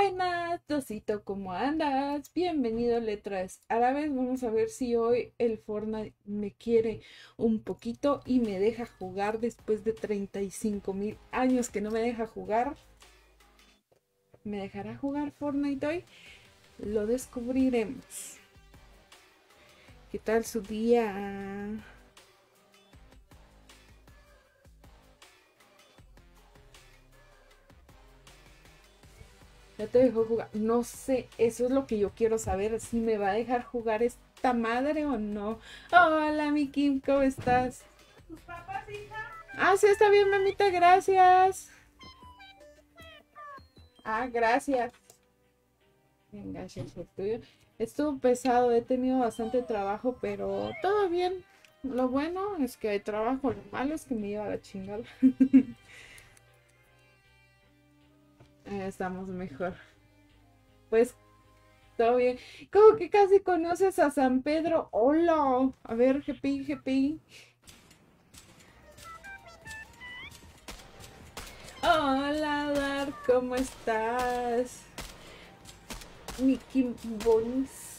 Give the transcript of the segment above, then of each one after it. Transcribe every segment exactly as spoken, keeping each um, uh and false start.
Buenas, Dosito, ¿cómo andas? Bienvenido a Letras Árabes. Vamos a ver si hoy el Fortnite me quiere un poquito y me deja jugar después de treinta y cinco mil años que no me deja jugar. ¿Me dejará jugar Fortnite hoy? Lo descubriremos. ¿Qué tal su día? Ya te dejó jugar. No sé, eso es lo que yo quiero saber. Si me va a dejar jugar esta madre o no. Hola, mi Kim, ¿cómo estás? ¿Tus papás, hija? Ah, sí, está bien, mamita, gracias. Ah, gracias. Venga, es el tuyo. Estuvo pesado, he tenido bastante trabajo, pero todo bien. Lo bueno es que hay trabajo, lo malo es que me lleva la chingada. Eh, Estamos mejor. Pues todo bien. ¿Cómo que casi conoces a San Pedro? Hola. A ver, G P I, G P I. Hola, Dar, ¿cómo estás? Mickey Bones.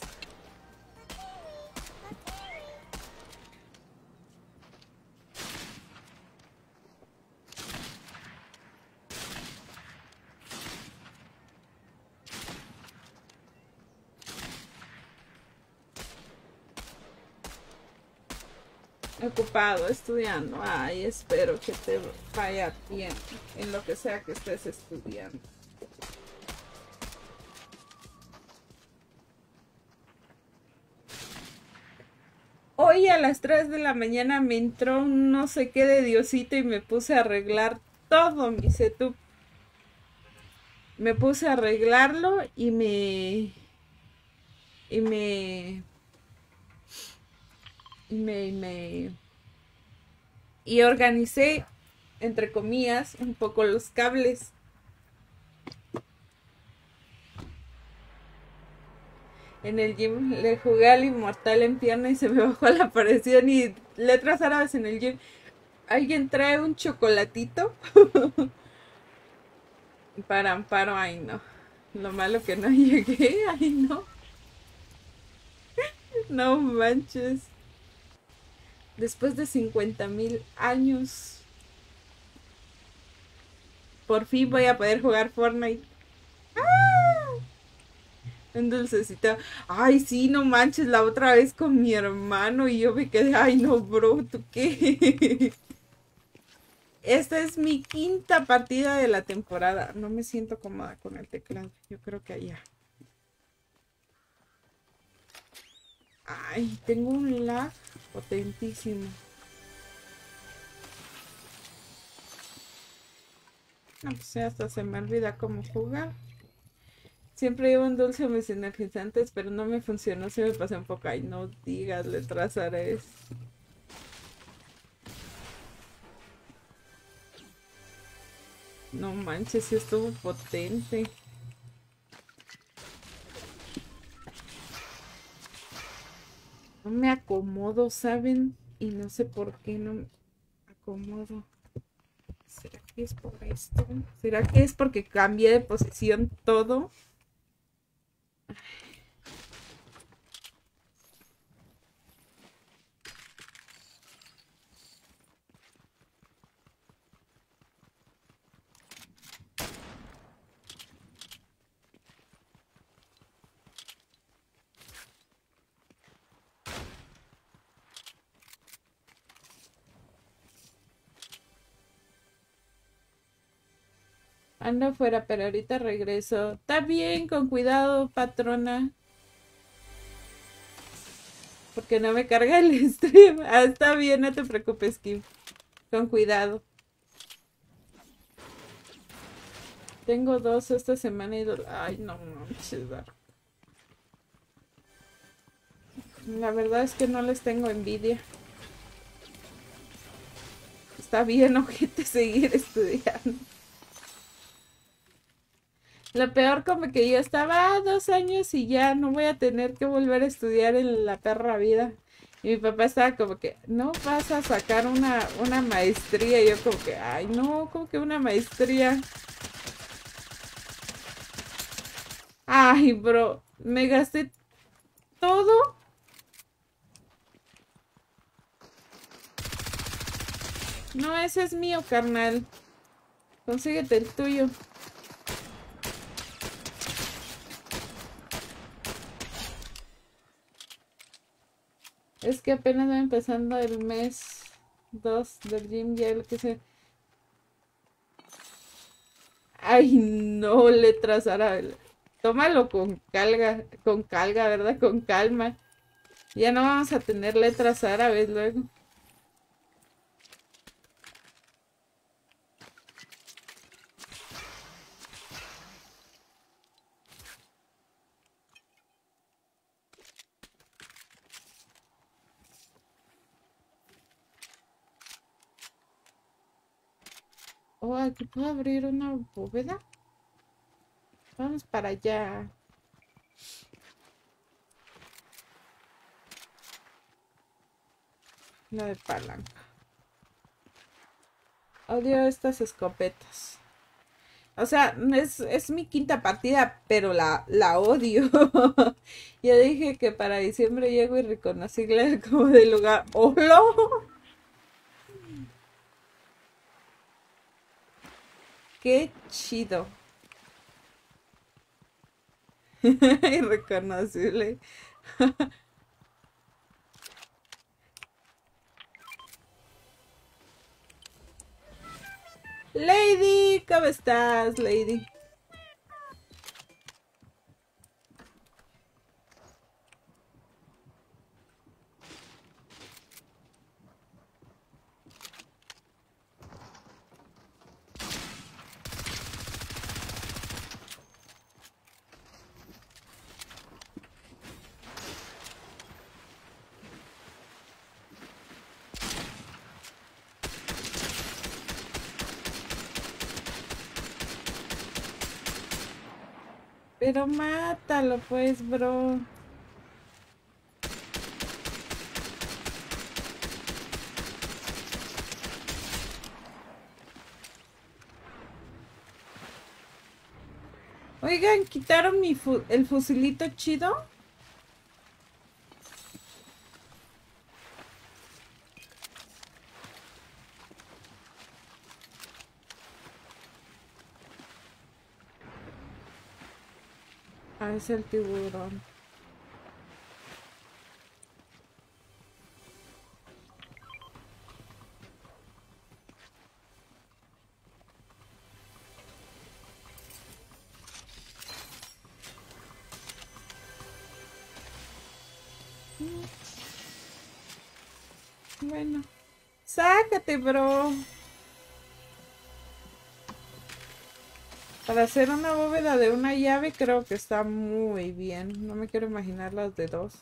Ocupado, estudiando. Ay, espero que te vaya bien en lo que sea que estés estudiando. Hoy a las tres de la mañana me entró un no sé qué de Diosito y me puse a arreglar todo mi setup. Me puse a arreglarlo y me... Y me... Y me... Y me y organicé, entre comillas, un poco los cables. En el gym le jugué al inmortal en pierna y se me bajó la aparición y letras árabes en el gym. ¿Alguien trae un chocolatito? Para Amparo, ay no. Lo malo que no llegué, ay no. No manches. Después de cincuenta mil años. Por fin voy a poder jugar Fortnite. ¡Ah! Un dulcecito. Ay, sí, no manches, la otra vez con mi hermano y yo me quedé, ay no, bro, ¿tú qué? Esta es mi quinta partida de la temporada. No me siento cómoda con el teclado. Yo creo que allá. Ay, tengo un lag potentísimo. No, pues ya hasta se me olvida cómo jugar. Siempre llevo un dulce a mis energizantes, pero no me funcionó. Se me pasó un poco. Ay, no digas, letras árabes. No manches, sí estuvo potente. No me acomodo, ¿saben? Y no sé por qué no me acomodo. ¿Será que es por esto? ¿Será que es porque cambié de posición todo? Ando afuera, pero ahorita regreso. Está bien, con cuidado, patrona. Porque no me carga el stream. Ah, está bien, no te preocupes, Kim. Con cuidado. Tengo dos esta semana y dos. Ay, no manches, Dark. La verdad es que no les tengo envidia. Está bien, ojete, seguir estudiando. Lo peor como que yo estaba ah, dos años y ya no voy a tener que volver a estudiar en la perra vida. Y mi papá estaba como que, no vas a sacar una, una maestría. Y yo como que, ay no, como que una maestría. Ay, bro, me gasté todo. No, ese es mío, carnal. Consíguete el tuyo. Es que apenas va empezando el mes dos del gym, ya lo que sé. Ay, no, letras árabes. Tómalo con calga, con calga, ¿verdad? Con calma. Ya no vamos a tener letras árabes luego. Oh, aquí puedo abrir una bóveda. Vamos para allá. La de palanca. Odio estas escopetas. O sea, es, es mi quinta partida, pero la, la odio. Ya dije que para diciembre llego y reconocí como de lugar. ¡Hola! ¡Qué chido! Irreconocible. Lady, ¿cómo estás, Lady? Pero mátalo, pues, bro. Oigan, ¿quitaron mi fu- el fusilito chido? Ah, es el tiburón. Bueno, sácate, bro. Para hacer una bóveda de una llave creo que está muy bien. No me quiero imaginar las de dos.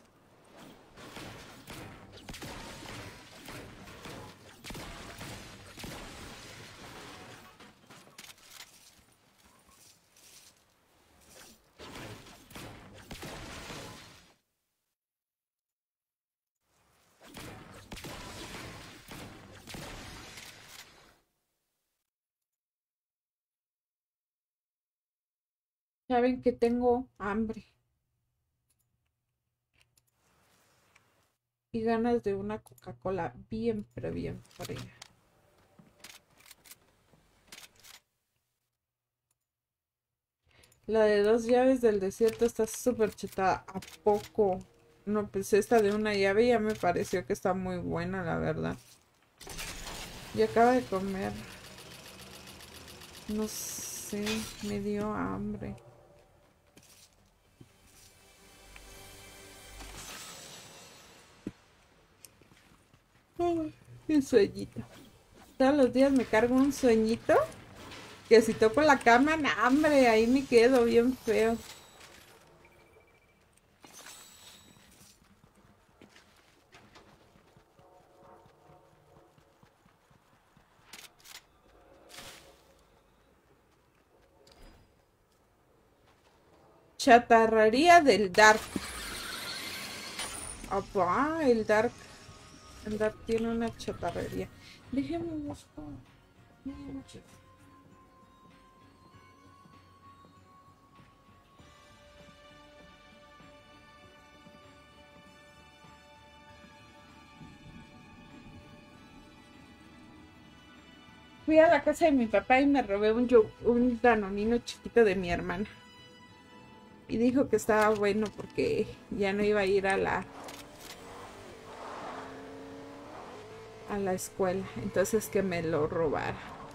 Ya ven que tengo hambre y ganas de una Coca-Cola bien, pero bien fría. La de dos llaves del desierto está súper chetada. ¿A poco? No, pues esta de una llave ya me pareció que está muy buena, la verdad. Y acaba de comer. No sé, me dio hambre. Ay, qué sueñito. Todos los días me cargo un sueñito. Que si toco la cama, no, hambre, ahí me quedo bien feo. Chatarrería del Dark. Apá, el Dark. El Dark tiene una chatarrería. Déjeme buscar. fui a la casa de mi papá y me robé un, yo- un danonino chiquito de mi hermana. Y dijo que estaba bueno porque ya no iba a ir a la a la escuela. Entonces que me lo robara.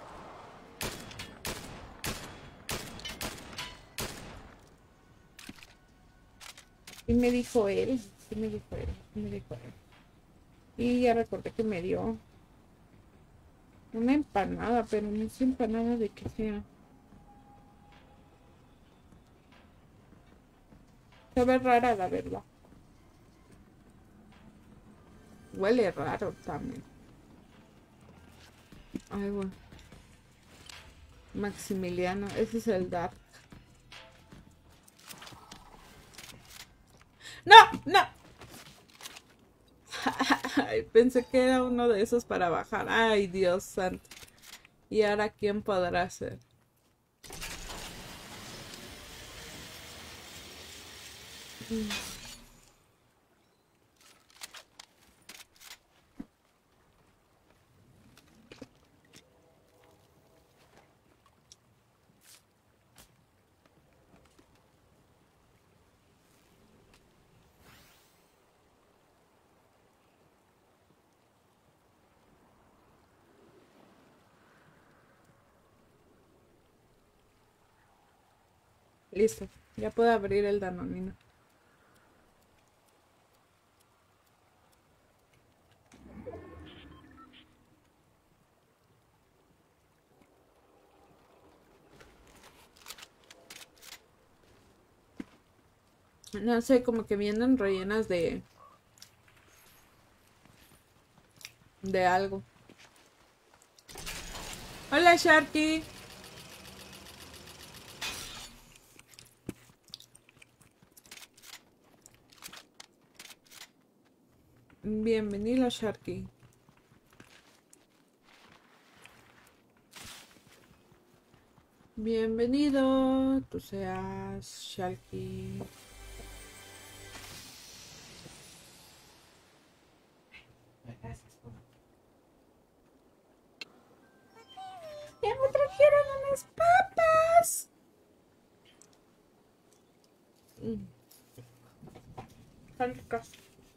Y me dijo él, sí me dijo él, sí me dijo él. Y ya recordé que me dio una empanada, pero no sé empanada de qué sea. Sabe rara, la verdad. Huele raro también. Ay, bueno. Maximiliano, ese es el Dark. ¡No! ¡No! Ay, pensé que era uno de esos para bajar. Ay, Dios santo. ¿Y ahora quién podrá ser? Mm. Listo, ya puedo abrir el danonino. No sé, como que vienen rellenas de de algo. Hola, Sharky. Bienvenido, Sharky. Bienvenido, tú seas Sharky. ¡Ya me trajeron unas papas! Mm, están ricas.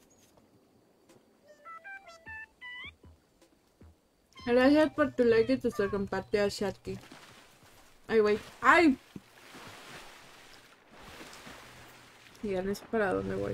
Gracias por tu like y tu compartida, Sharky. Ay, güey. ¡Ay! Ya no sé para dónde voy.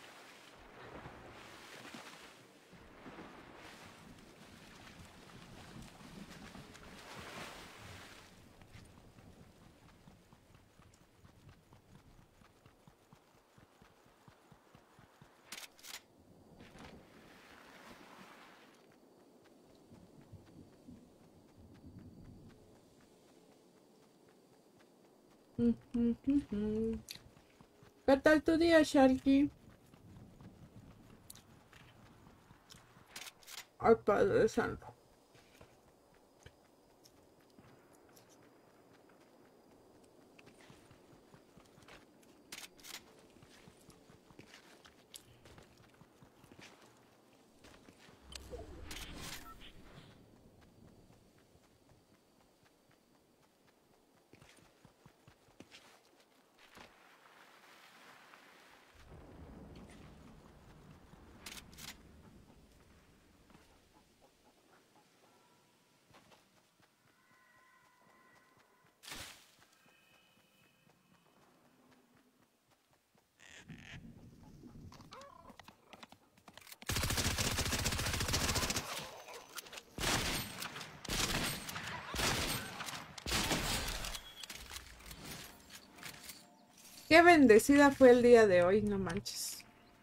Mm, mm, mm, mm. ¿Qué tal tu día, Sharky? Ay, Padre Santo. Qué bendecida fue el día de hoy, no manches.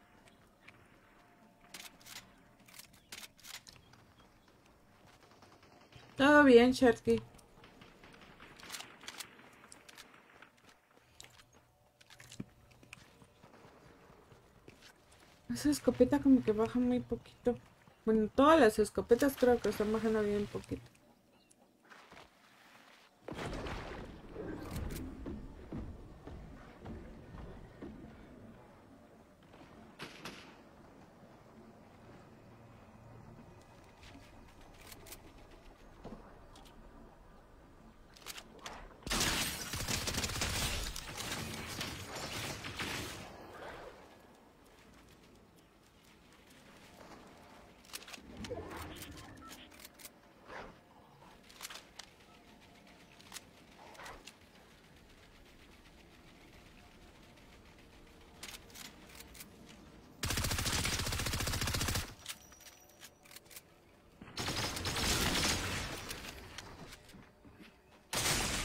Todo bien, Sharky. Esa escopeta como que baja muy poquito. Bueno, todas las escopetas creo que están bajando bien poquito.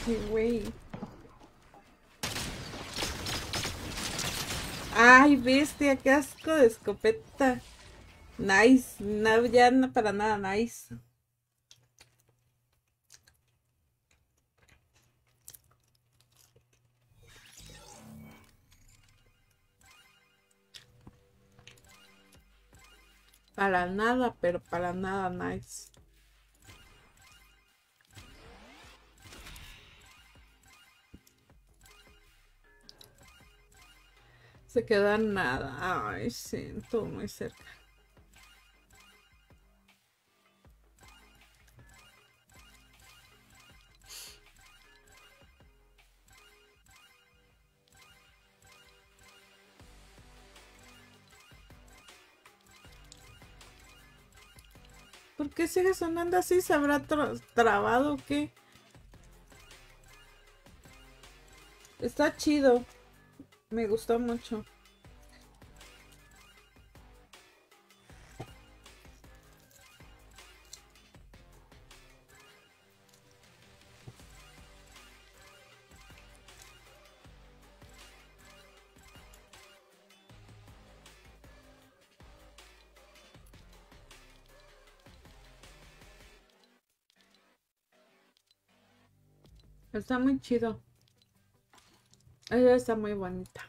Ay, güey. Ay, bestia, qué asco de escopeta. Nice, no, ya no para nada nice. Para nada, pero para nada nice. Se queda nada. Ay, sí, todo muy cerca. ¿Por qué sigue sonando así? ¿Se habrá tra- trabado o qué? Está chido. Me gustó mucho. Está muy chido. Ella está muy bonita.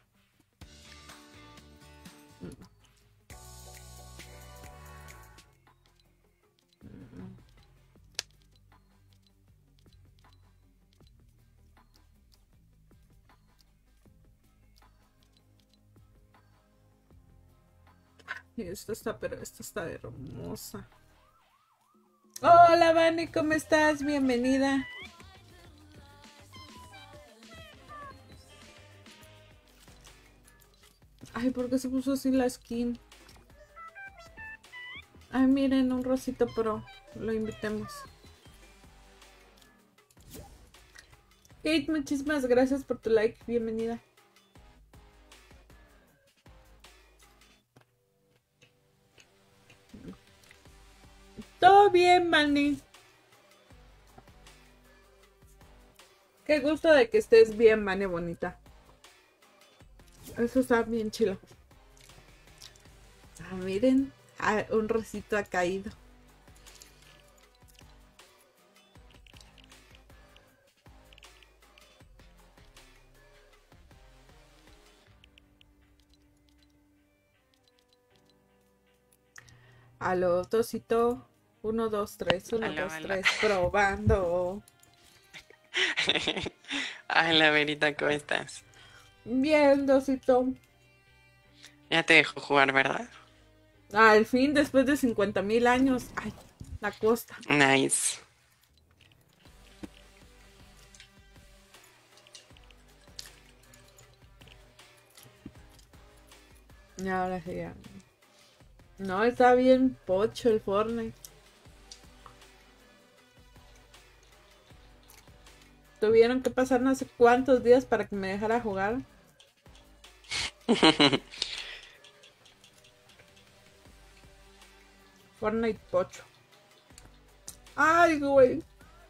Y esta está, pero esta está hermosa. Hola, Vani, ¿cómo estás? Bienvenida. Ay, ¿por qué se puso así la skin? Ay, miren, un rosito, pero lo invitemos. Kate, muchísimas gracias por tu like. Bienvenida. Todo bien, Manny. Qué gusto de que estés bien, Manny, bonita. Eso está bien chido. Ah, miren. Ah, un rosito ha caído. Aló, Tosito. Uno, dos, tres. Uno, Hola, dos, hola. tres. Probando. Hola, Verita, ¿cómo estás? Bien, Dosito. Ya te dejo jugar, ¿verdad? Al fin, después de cincuenta mil años. Ay, la costa. Nice. Y ahora sí ya. No, está bien pocho el Fortnite. Tuvieron que pasar no sé cuántos días para que me dejara jugar. Fortnite pocho. Ay, güey.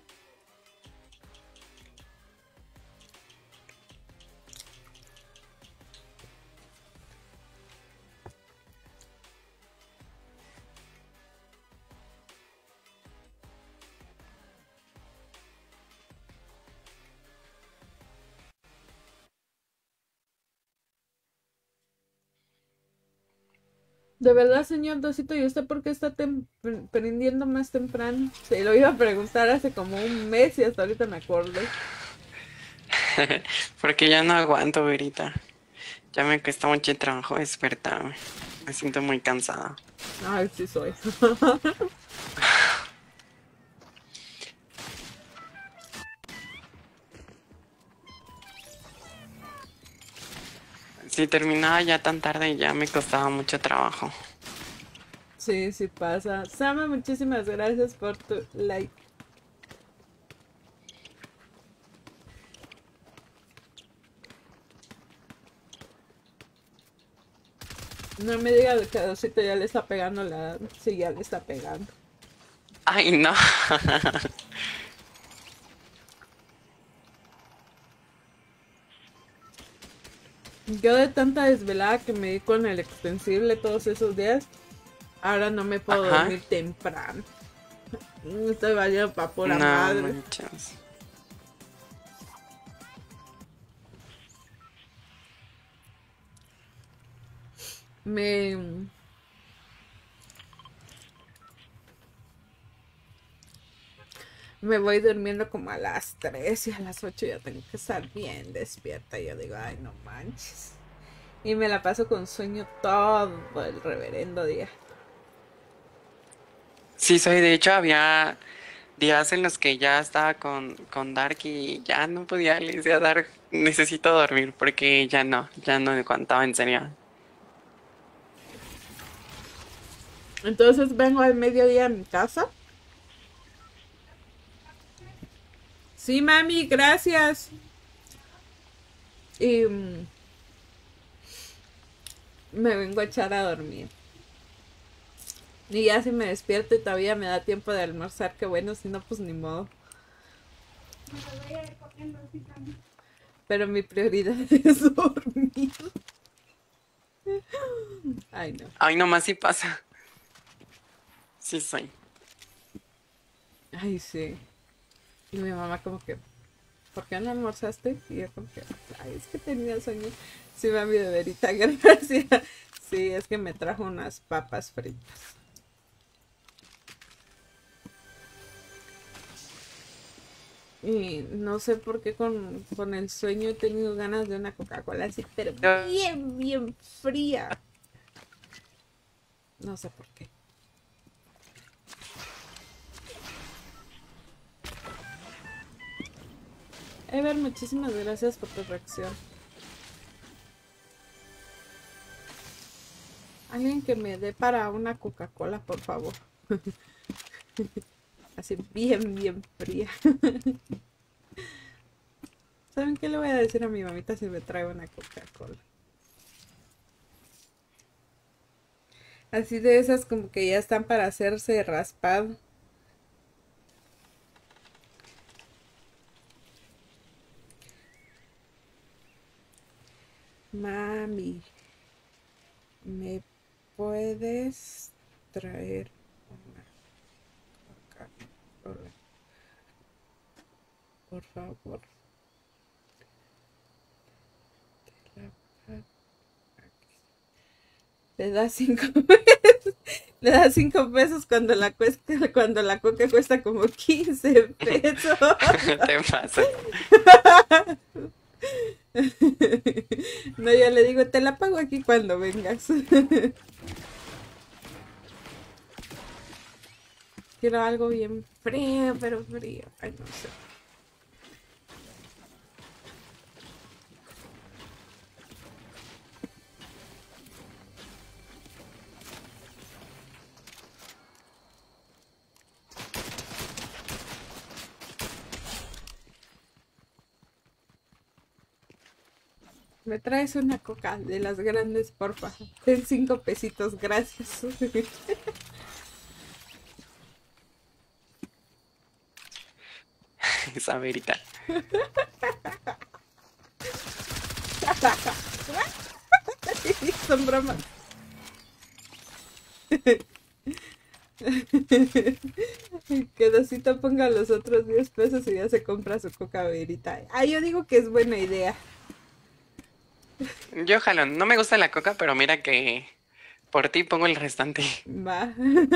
De verdad, señor Dosito, ¿y usted por qué está tem- pre- prendiendo más temprano? Se lo iba a preguntar hace como un mes y hasta ahorita me acordé. Porque ya no aguanto, Verita. Ya me cuesta mucho trabajo despertarme. Me siento muy cansada. Ay, sí soy. Si terminaba ya tan tarde, ya me costaba mucho trabajo. Sí, sí pasa. Sama, muchísimas gracias por tu like. No me diga que a Dosito ya le está pegando la... Sí, ya le está pegando. Ay, no. Yo de tanta desvelada que me di con el extensible todos esos días, ahora no me puedo Ajá. dormir temprano. Me estoy valiendo pa' pura No madre. manches. Me... Me voy durmiendo como a las tres y a las ocho ya tengo que estar bien despierta. Y yo digo, ay, no manches. Y me la paso con sueño todo el reverendo día. Sí, soy. De hecho, había días en los que ya estaba con, con Dark y ya no podía. Le decía a Dark, necesito dormir porque ya no, ya no me aguantaba en serio. Entonces vengo al mediodía a mi casa. Sí, mami, gracias. Y mm, me vengo a echar a dormir. Y ya si me despierto y todavía me da tiempo de almorzar, qué bueno, si no, pues ni modo. Me lo voy a ir comiendo así también. Pero mi prioridad es dormir. Ay, no. Ay, nomás sí pasa. Sí soy. Ay, sí. Y mi mamá como que, ¿por qué no almorzaste? Y yo como que, ay, es que tenía sueño. Sí, mami, de verita, gracias. Sí, es que me trajo unas papas fritas. Y no sé por qué con, con el sueño he tenido ganas de una Coca-Cola así, pero bien, bien fría. No sé por qué. Ever, muchísimas gracias por tu reacción. Alguien que me dé para una Coca-Cola, por favor. Así bien, bien fría. ¿Saben qué le voy a decir a mi mamita si me trae una Coca-Cola? Así de esas como que ya están para hacerse raspado. Mami, ¿me puedes traer una Coca-Cola? Por favor. Le da cinco pesos. Le da cinco pesos cuando la cuesta, cuando la coca cuesta como quince pesos. Te pasa. No, yo le digo, te la pago aquí cuando vengas. Quiero algo bien frío, pero frío. Ay, no sé. Me traes una coca de las grandes, porfa. Ten cinco pesitos, gracias. Esa verita. Son bromas. Que Dosito ponga los otros diez pesos y ya se compra su coca verita. Ah, yo digo que es buena idea. Yo jalo. No me gusta la coca, pero mira que por ti pongo el restante. Va.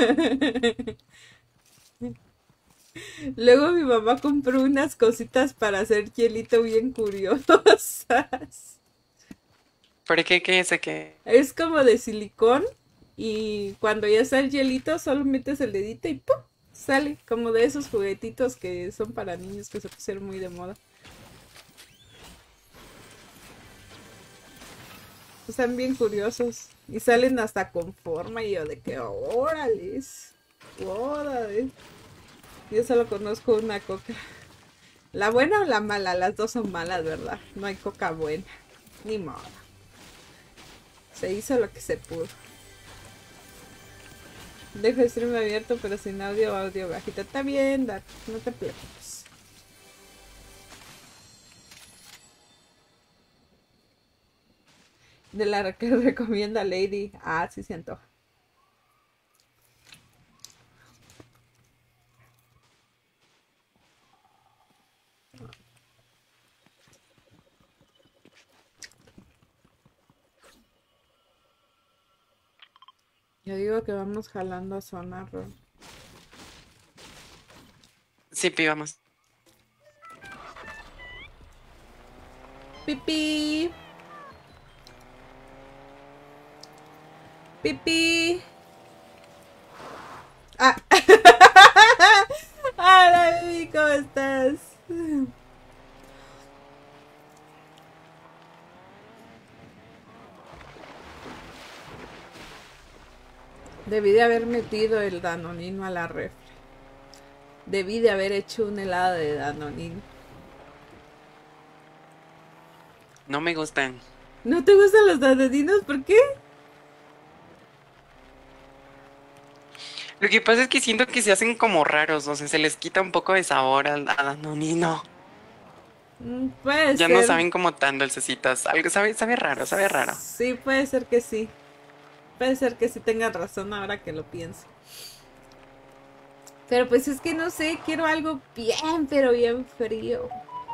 Luego mi mamá compró unas cositas para hacer hielito bien curiosas. ¿Por qué? ¿Qué es ese que? Es como de silicón y cuando ya está el hielito solo metes el dedito y ¡pum! Sale como de esos juguetitos que son para niños que se pusieron muy de moda. Están bien curiosos y salen hasta con forma y yo de que órales, órale. Yo solo conozco una coca. La buena o la mala, las dos son malas, ¿verdad? No hay coca buena, ni modo. Se hizo lo que se pudo. Dejo el stream abierto pero sin audio o audio bajito. Está bien, Dark, no te preocupes. De la que recomienda Lady. Ah, sí se antoja. Yo digo que vamos jalando a zona, Ron. Sí, pi, vamos. Pipí. Pipí. Ah. Hola, Bibi, ¿cómo estás? Debí de haber metido el danonino a la refri. Debí de haber hecho un helado de danonino. No me gustan. ¿No te gustan los danoninos? ¿Por qué? Lo que pasa es que siento que se hacen como raros, o sea, se les quita un poco de sabor al a danonino. Mm, puede Ya no ser. saben como tan dulcecitas. Algo sabe, sabe raro, sabe raro. Sí, puede ser que sí. Puede ser que sí tenga razón ahora que lo pienso. Pero pues es que no sé, quiero algo bien, pero bien frío.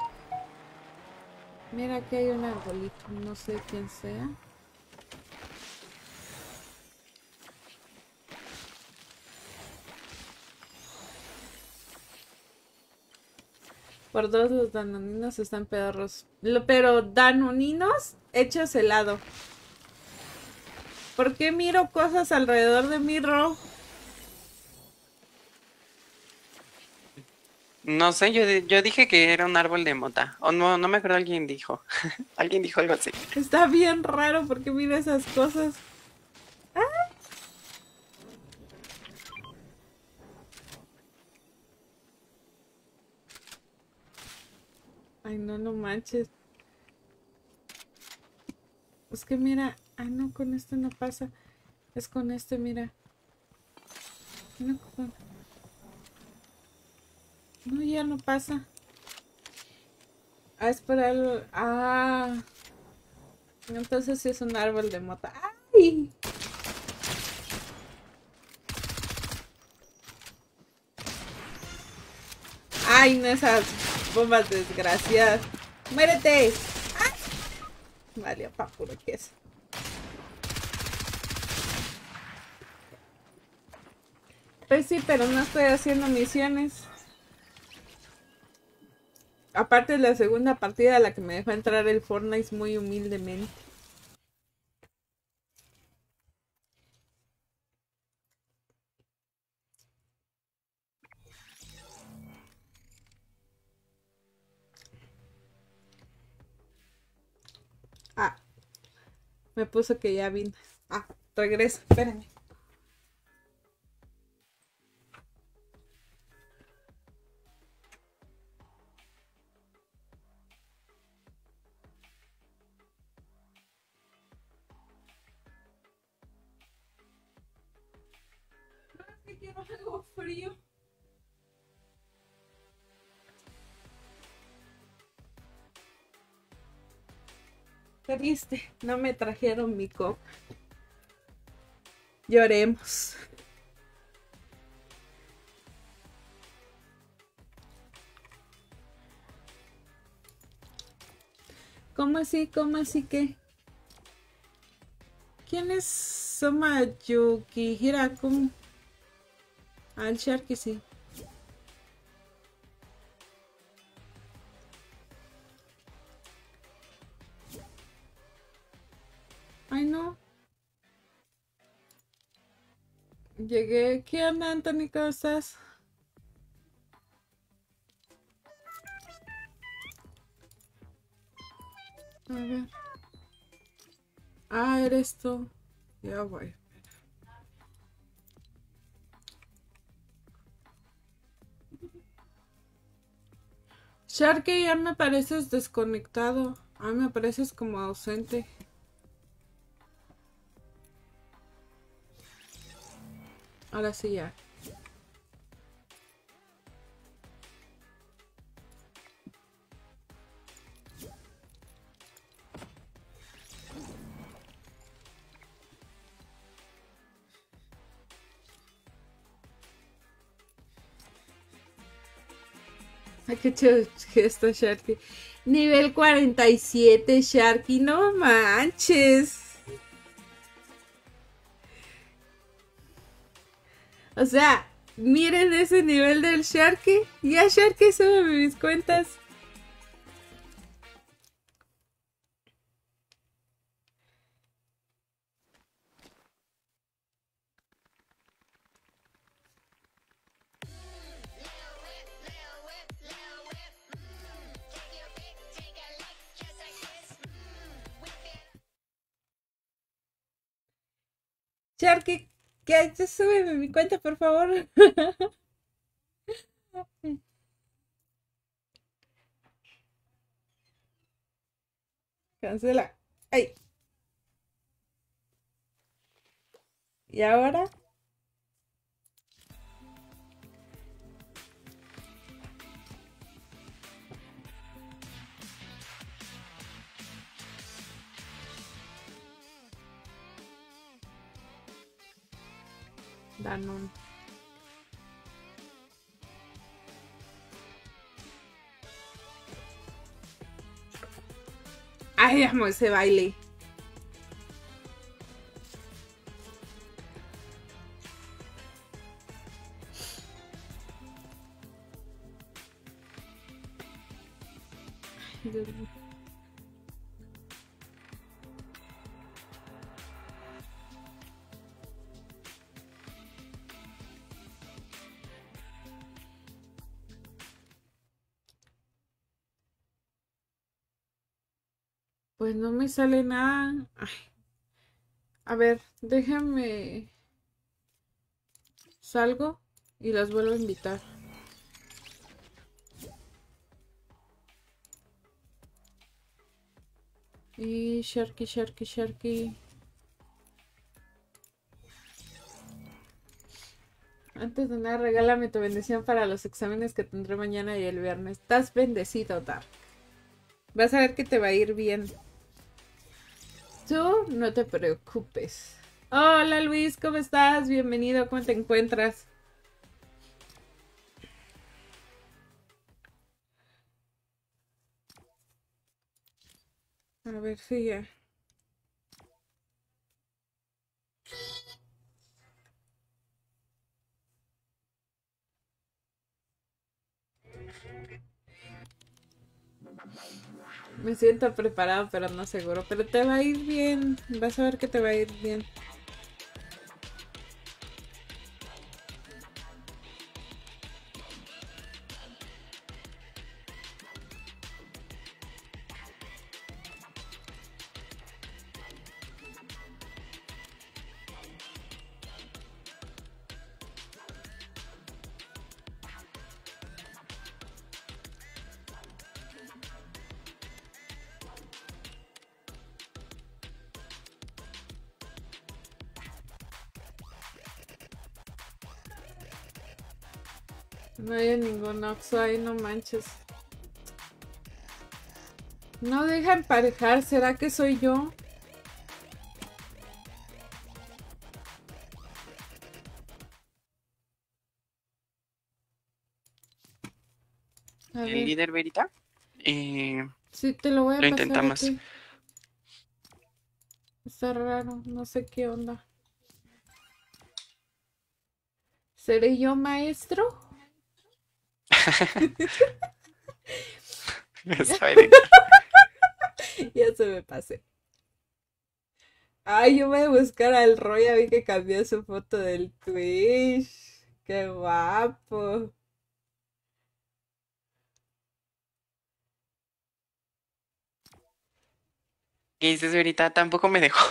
Mira, aquí hay un arbolito, no sé quién sea. Por dos los danoninos están pedorros. Lo- Pero danoninos hechos helado. ¿Por qué miro cosas alrededor de mí, Ro? No sé, yo, di- yo dije que era un árbol de mota. O no, no me acuerdo, alguien dijo. Alguien dijo algo así. Está bien raro porque mira esas cosas. Ay, no, no manches. Es que mira. Ah, no, con este no pasa. Es con este, mira. No, con- no, ya no pasa. Ah, es por algo. Ah. Entonces sí es un árbol de mota. ¡Ay! ¡Ay, no esas bombas desgraciadas! ¡Muérete! ¡Ay! Vale, pa' puro queso. Pues sí, pero no estoy haciendo misiones. Aparte de la segunda partida a la que me dejó entrar el Fortnite muy humildemente. Ah, me puso que ya vine. Ah, regreso, espérenme. No, es que quiero algo frío. Triste, no me trajeron mi copa. Lloremos. ¿Cómo así? ¿Cómo así que? ¿Quién es Soma Yukihira? ¿Cómo? Ah, el Sharky sí. Ay, no. Llegué. ¿Qué onda, Anthony? ¿Cómo estás? A ver. Ah, eres tú. Ya voy. Sharky, ya me pareces desconectado. A mí me pareces como ausente. Ahora sí ya. Ay, qué chido gesto, Sharky. Nivel cuarenta y siete, Sharky, no manches. O sea, miren ese nivel del Sharky. Ya Sharky sube mis cuentas. Sharky, que ya sube mi cuenta, por favor. Cancela. Ay. ¿Y ahora? Danone. Ay, amo ese baile. Ay, Dios mío. Pues no me sale nada. Ay. A ver, déjenme. Salgo y las vuelvo a invitar. Y Sharky, Sharky, Sharky. Antes de nada, regálame tu bendición para los exámenes que tendré mañana y el viernes. Estás bendecido, Dar. Vas a ver que te va a ir bien. Tú no te preocupes. Hola Luis, ¿cómo estás? Bienvenido, ¿cómo te encuentras? A ver si ya. Me siento preparado, pero no seguro. Pero te va a ir bien. Vas a ver que te va a ir bien. No hay ningún Oxxo ahí, no manches. No deja emparejar, ¿será que soy yo? A El ver, líder Verita. Eh, sí, te lo voy a lo pasar a intentamos. ti. Está raro, no sé qué onda. ¿Seré yo maestro? Esa Verita. Ya se me pasé. Ay, yo voy a buscar al Roy, ya vi que cambió su foto del Twitch. Qué guapo. ¿Qué dices, Verita? Tampoco me dejó.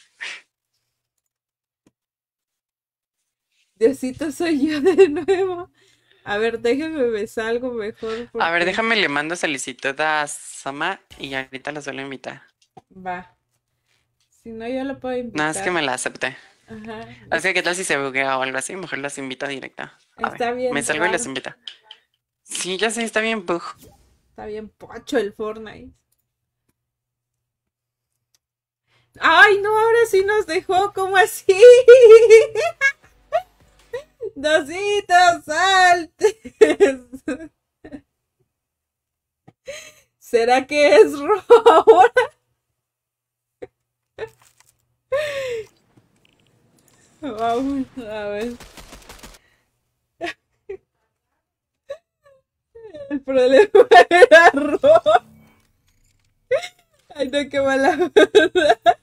Diosito, soy yo de nuevo. A ver, déjeme me salgo mejor A ver, porque déjame le mando solicitud a Sama y ahorita la suelo invitar. va. Si no, yo lo puedo Nada, es que invitar. me la acepté. Ajá. Es que qué tal si se buguea o algo así, mejor las invita directa. A Está ver, me bien salgo y las raro. invita. Sí, ya sé, está bien bug. Está bien pocho el Fortnite. Ay, no, ahora sí nos dejó. ¿Cómo así? Dositos, saltes. ¿Será que es rojo ahora? Vamos a ver. El problema era rojo. Ay, no, qué mala verdad.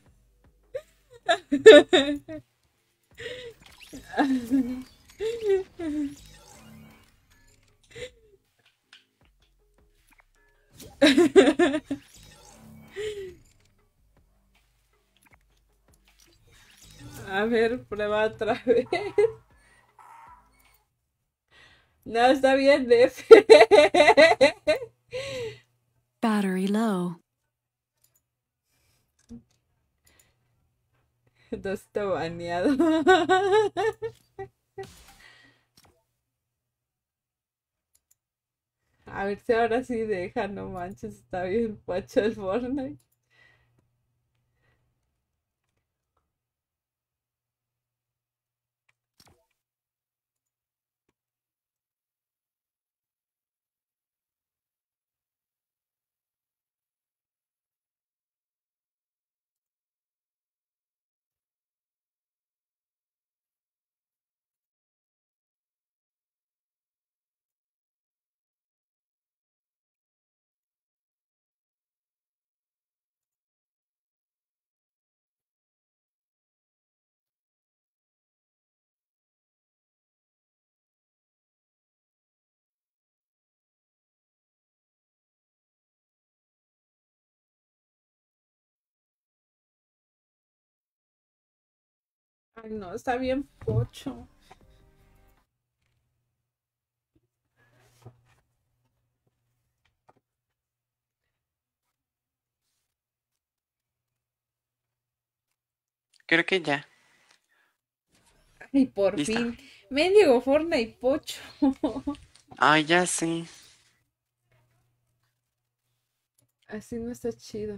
A ver, prueba otra vez. No, está bien, F. Battery low. No está baneado. A ver si ahora sí deja, no manches, está bien pacho el Fortnite. Ay, no, está bien pocho. Creo que ya. Ay, por Listo. fin. Mendigo Fortnite pocho. Ay, ya sí. Así no está chido.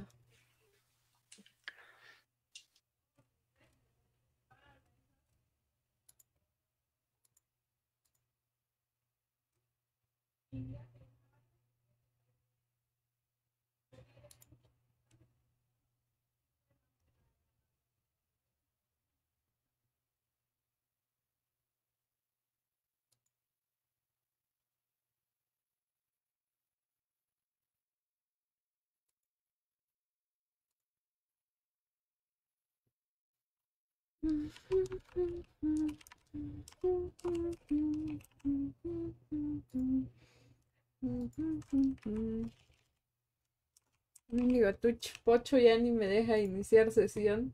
Mendigo Twitch pocho ya ni me deja iniciar sesión.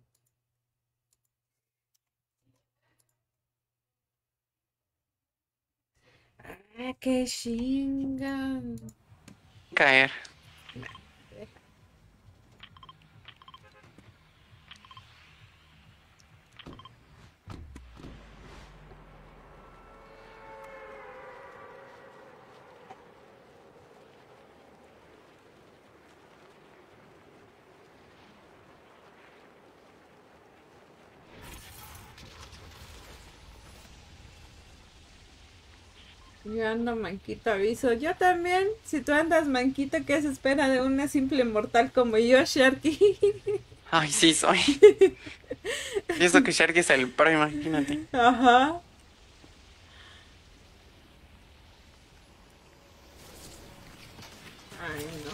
Ah, qué chingan. Caer. Yo ando manquito, aviso. Yo también. Si tú andas manquito, ¿qué se espera de una simple mortal como yo, Sharky? Ay, sí soy. Y eso que Sharky es el pro, imagínate. Ajá. Ay, no.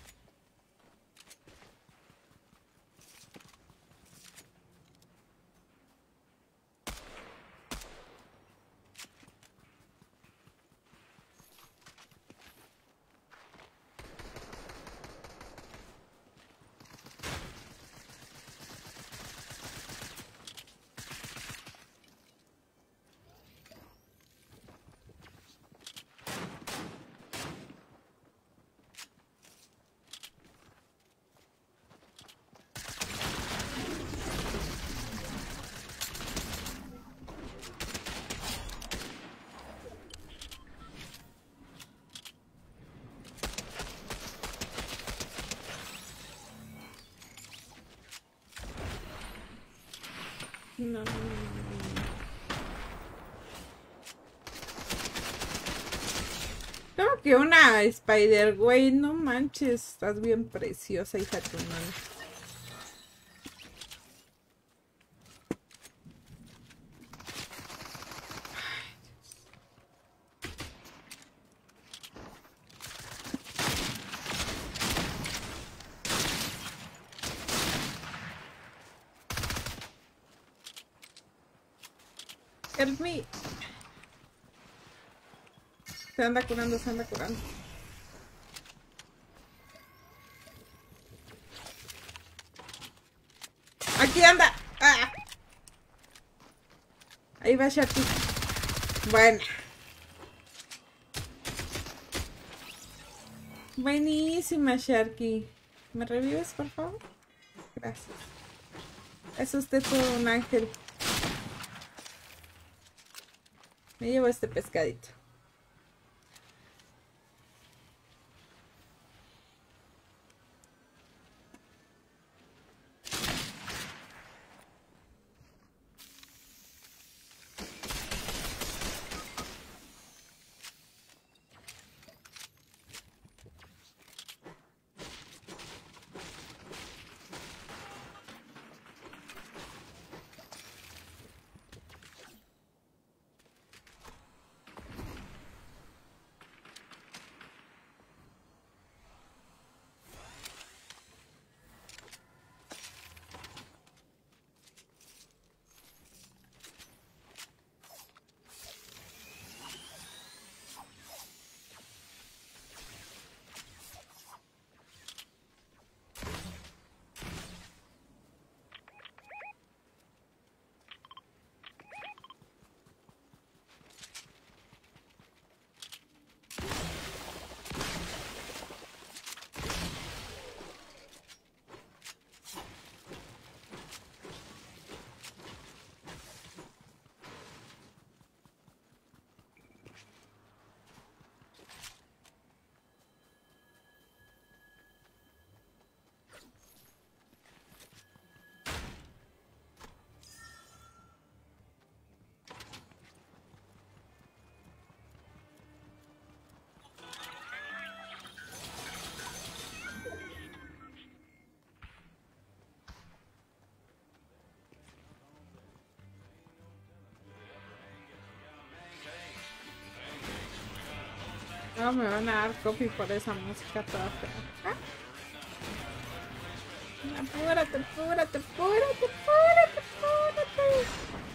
No, no, no, no. ¿Cómo que una Spider, güey? No manches, estás bien preciosa, hija de tu madre. Help me. Se anda curando, se anda curando. Aquí anda. ¡Ah! Ahí va Sharky. Bueno. Buenísima, Sharky. ¿Me revives, por favor? Gracias. Es usted todo un ángel. Me llevo este pescadito. No me van a dar copy por esa música toda fea. ¿Ah? Apúrate, apúrate, apúrate, apúrate, apúrate.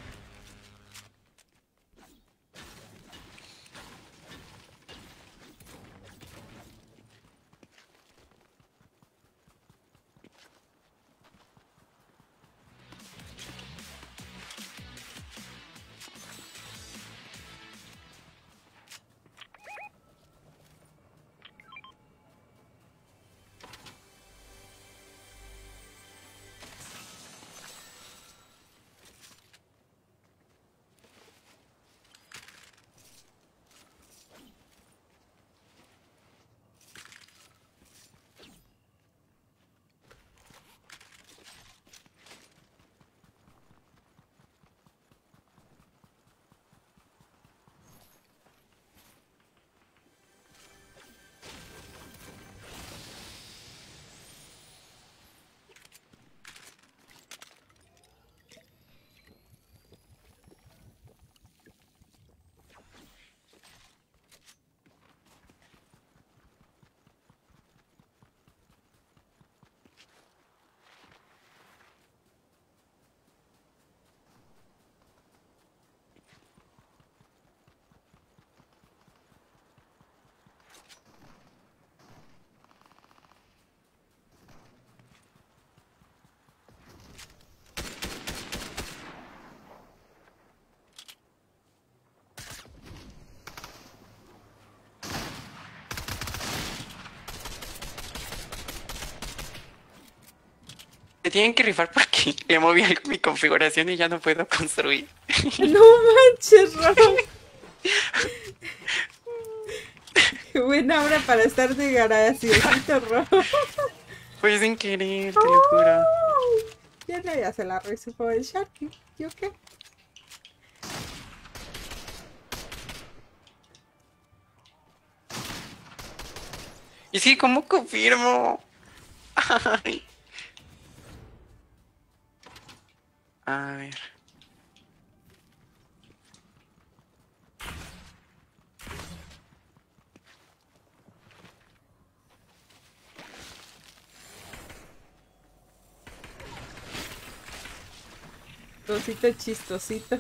Se tienen que rifar porque le moví mi configuración y ya no puedo construir. No manches, Ro. Qué buena hora para estar de graciosito, Ro. Fue sin querer, te lo juro. Ya no, ya se la resupo el Sharky. ¿Yo qué? Y sí, ¿cómo confirmo? Ay, a ver. Rosita chistosito.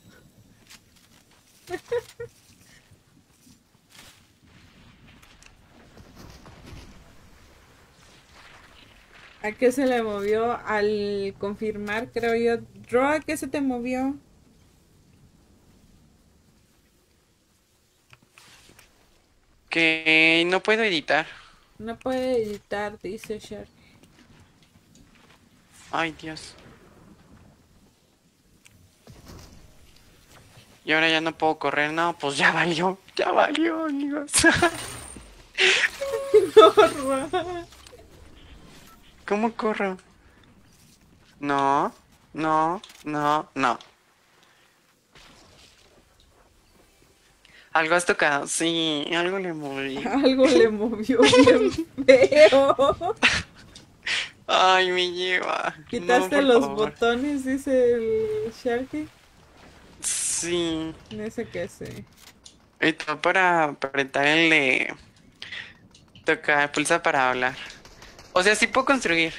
¿A qué se le movió al confirmar, creo yo? Ro, ¿a qué se te movió? Que no puedo editar. No puede editar, dice Shark. Ay, Dios. Y ahora ya no puedo correr. No, pues ya valió. Ya valió, amigos. No, Ro. ¿Cómo corro? No, no, no, no. Algo has tocado. Sí, algo le moví. Algo le movió bien feo. Ay, me lleva. No, Quitaste por los favor. botones, dice el Sharky. Sí. Ese que sé. Y todo para apretar el de tocar, pulsa para hablar. O sea, sí puedo construir.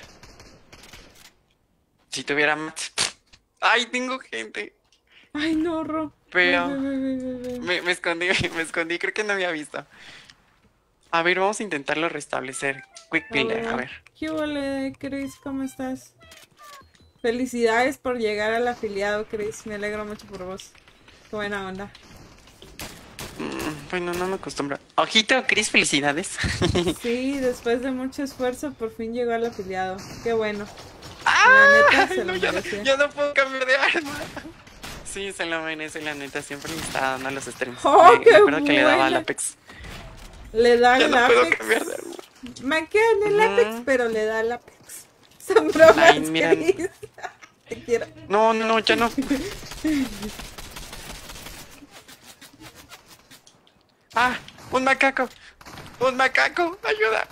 Si tuviera más. Ay, tengo gente. Ay, no, Ro. Ve, ve, Pero ve, ve, ve, ve. me, me escondí, me escondí. Creo que no había visto. A ver, vamos a intentarlo restablecer. Quick A Builder, a ver. ver. ¿Qué huele, Chris? ¿Cómo estás? Felicidades por llegar al afiliado, Chris. Me alegro mucho por vos. Qué buena onda. Mm, bueno, no me acostumbro. Ojito, Chris, felicidades. Sí, después de mucho esfuerzo, por fin llegó al afiliado. Qué bueno. La neta ¡Ay, se no, lo ya no, merecía. ya no puedo cambiar de arma! Sí, se lo merece, la neta. Siempre le estaba dando a los streams. ¡Oh, Me, me qué acuerdo que le daba al buena! Apex. Le da Ya al no puedo Apex. cambiar de arma. Maquea en el Apex, Ujú. pero le da al Apex. Son Ay, bromas, miran. Chris. Te quiero. No, no, no, ya no. ¡Ah! ¡Un macaco! ¡Un macaco! ¡Ayuda!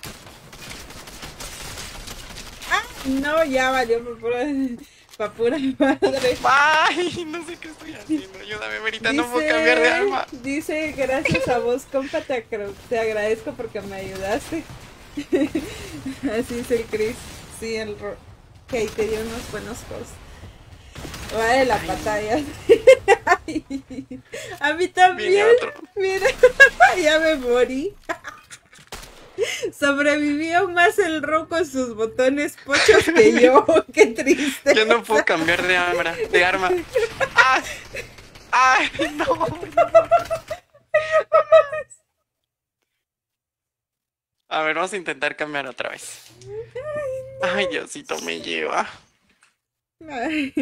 No, ya valió por pura, pa' pura madre. ¡Ay! No sé qué estoy haciendo. Ayúdame, Verita. No puedo cambiar de Dice, arma. dice, gracias a vos, compa, te, acro- te agradezco porque me ayudaste. Así es el Chris. Sí, el ro que ahí te dio unos buenos hosts. Vale la batalla. A mí Viene también. otro. Mira, ya me morí. Sobrevivió más el Ro con sus botones pochos que yo. Qué triste. Ya no puedo cambiar de arma. De arma. ¡Ah! ¡Ay, no! A ver, vamos a intentar cambiar otra vez. Ay, Diosito me lleva. Ay.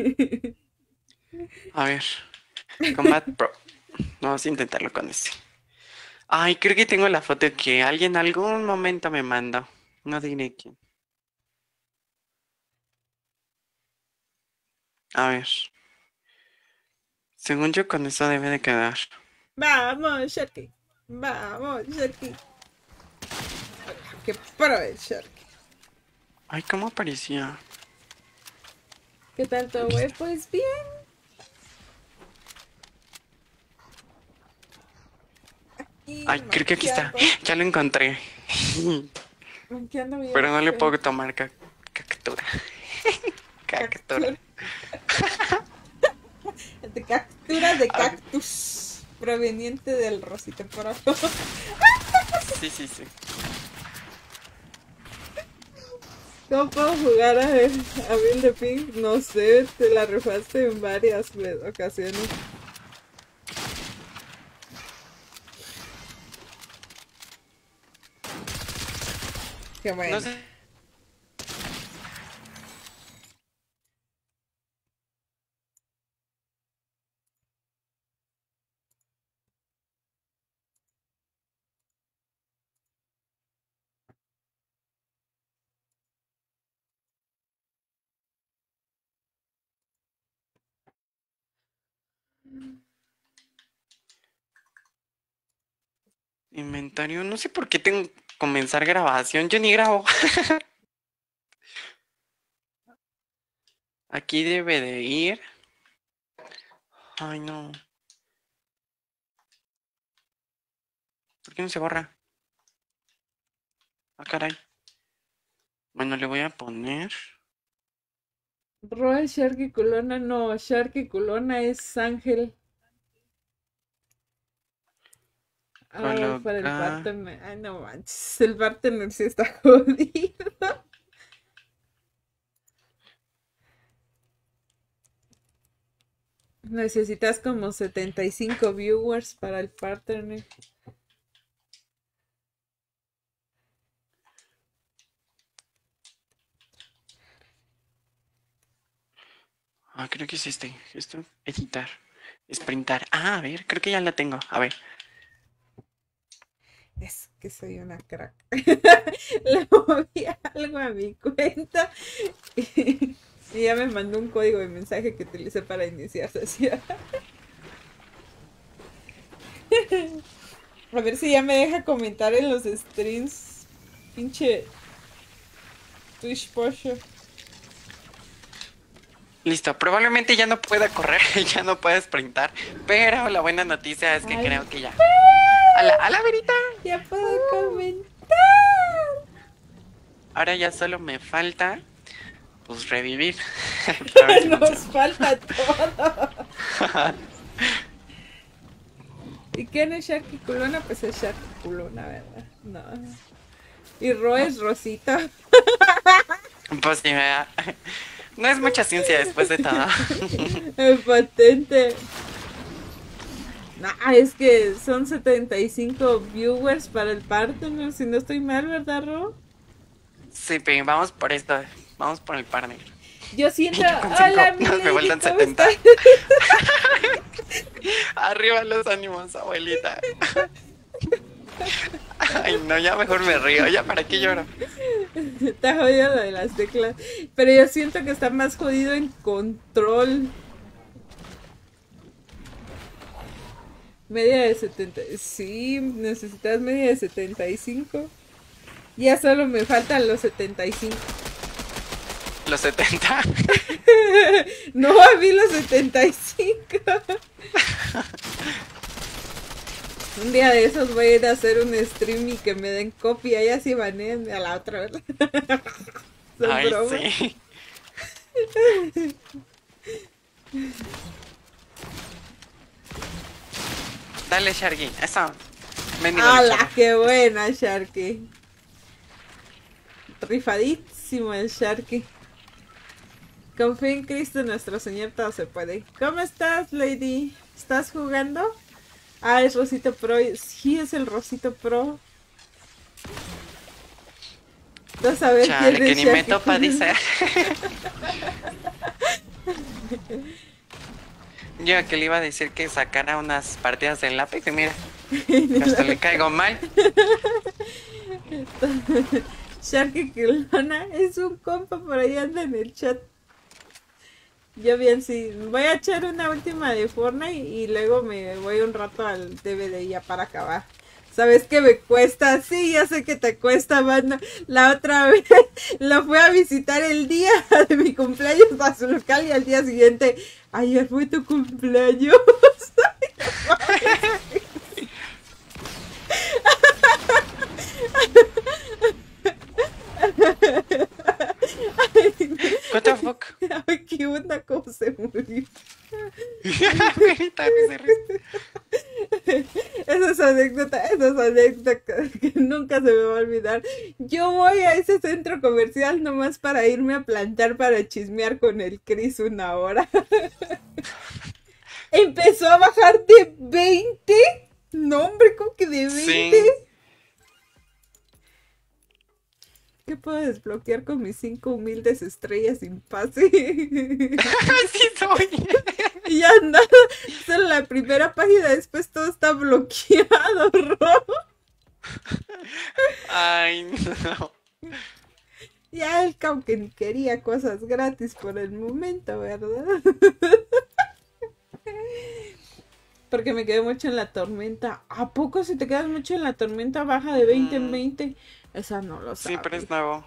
A ver. Combat Pro. Vamos a intentarlo con este. Ay, creo que tengo la foto que alguien algún momento me mandó. No diré quién. A ver. Según yo, con eso debe de quedar. Vamos, Sharky. Vamos, Sharky. Qué pro es Sharky. Ay, ¿cómo aparecía? ¿Qué tal todo, güey? Pues bien. Y Ay, creo que aquí está. manqueando. Ya lo encontré. Manqueando bien. Pero no le feo. puedo tomar ca- captura. Captura. De captura de Ah, cactus. Proveniente del Rosita por abajo. sí, sí, sí. ¿Cómo puedo jugar a, a Bill the Pink? No sé, te la rifaste en varias ve- ocasiones. Qué bueno. No sé. Inventario, no sé por qué tengo comenzar grabación. Yo ni grabo. Aquí debe de ir. Ay, no. ¿Por qué no se borra? Ah, caray. Bueno, le voy a poner. Roa, Sharky Culona, no, Sharky Culona es Ángel. Ah, para el Colocar. partner. Ay, no manches, el partner sí está jodido. Necesitas como setenta y cinco viewers para el partner. Ah, creo que es este. Esto, editar. Sprintar. Ah, a ver, creo que ya la tengo. A ver. Es que soy una crack. Le moví algo a mi cuenta y, y ya me mandó un código de mensaje que utilicé para iniciar sesión. A ver si ya me deja comentar en los streams. Pinche Twitch Porsche. Listo, probablemente ya no pueda correr, ya no pueda sprintar, pero la buena noticia es que Ay. creo que ya. A la, a la verita. Ya puedo comentar. Ahora ya solo me falta, pues, revivir. Para ver si Nos funciona. falta todo. ¿Y quién es Sharky Culona? Pues es Sharky Culona, ¿verdad? No. Y Ro es Rosita. Pues sí, vea. No es mucha ciencia después de todo. El patente. Nah, es que son setenta y cinco viewers para el partner, si no estoy mal, ¿verdad, Ro? Sí, pero vamos por esto, vamos por el partner. Yo siento... Yo con Hola, cinco, mi nos me lady, vuelven ¿cómo setenta. estás? Arriba los ánimos, abuelita. Ay, no, ya mejor me río, ya para qué lloro. Está jodido lo de las teclas. Pero yo siento que está más jodido en control. Media de setenta. Sí, necesitas media de setenta y cinco. Ya solo me faltan los setenta y cinco. Los setenta. No, a mí los setenta y cinco. Un día de esos voy a ir a hacer un stream y que me den copia y así banean a la otra, ¿verdad? Son Ay, bromas. sí. Dale, Sharky, eso. Venido al ¡Hala, chorro. qué buena, Sharky! Rifadísimo el Sharky. Confía en Cristo nuestro Señor, todo se puede. ¿Cómo estás, Lady? ¿Estás jugando? Ah, es Rosito Pro. Sí, es el Rosito Pro. Vas a ver Chale, quién que es ni me Sharky. topa, dice. Yo que le iba a decir que sacara unas partidas del Apex y mira, hasta le caigo mal. Sharky Culona es un compa, por ahí anda en el chat. Yo bien, sí. Voy a echar una última de Fortnite y luego me voy un rato al D V D ya para acabar. ¿Sabes qué me cuesta? Sí, ya sé que te cuesta, banda. La otra vez lo fui a visitar el día de mi cumpleaños a su local y al día siguiente, ayer fue tu cumpleaños. What the fuck? Ay, qué onda, cómo se murió. Grita, me se ríe. Esa es anécdota, esa es anécdota que nunca se me va a olvidar. Yo voy a ese centro comercial nomás para irme a plantar para chismear con el Chris una hora. Empezó a bajar de veinte. No, hombre, ¿cómo que de veinte? Sí. ¿Qué puedo desbloquear con mis cinco humildes estrellas sin pase? Sí soy. Y ya nada, solo la primera página, después todo está bloqueado, Ro. Ay, no. Ya el Cauquen quería cosas gratis por el momento, ¿verdad? porque me quedé mucho en la tormenta. ¿A poco si te quedas mucho en la tormenta baja de veinte en Mm, veinte? Esa no lo sí, pero sabía. es nuevo.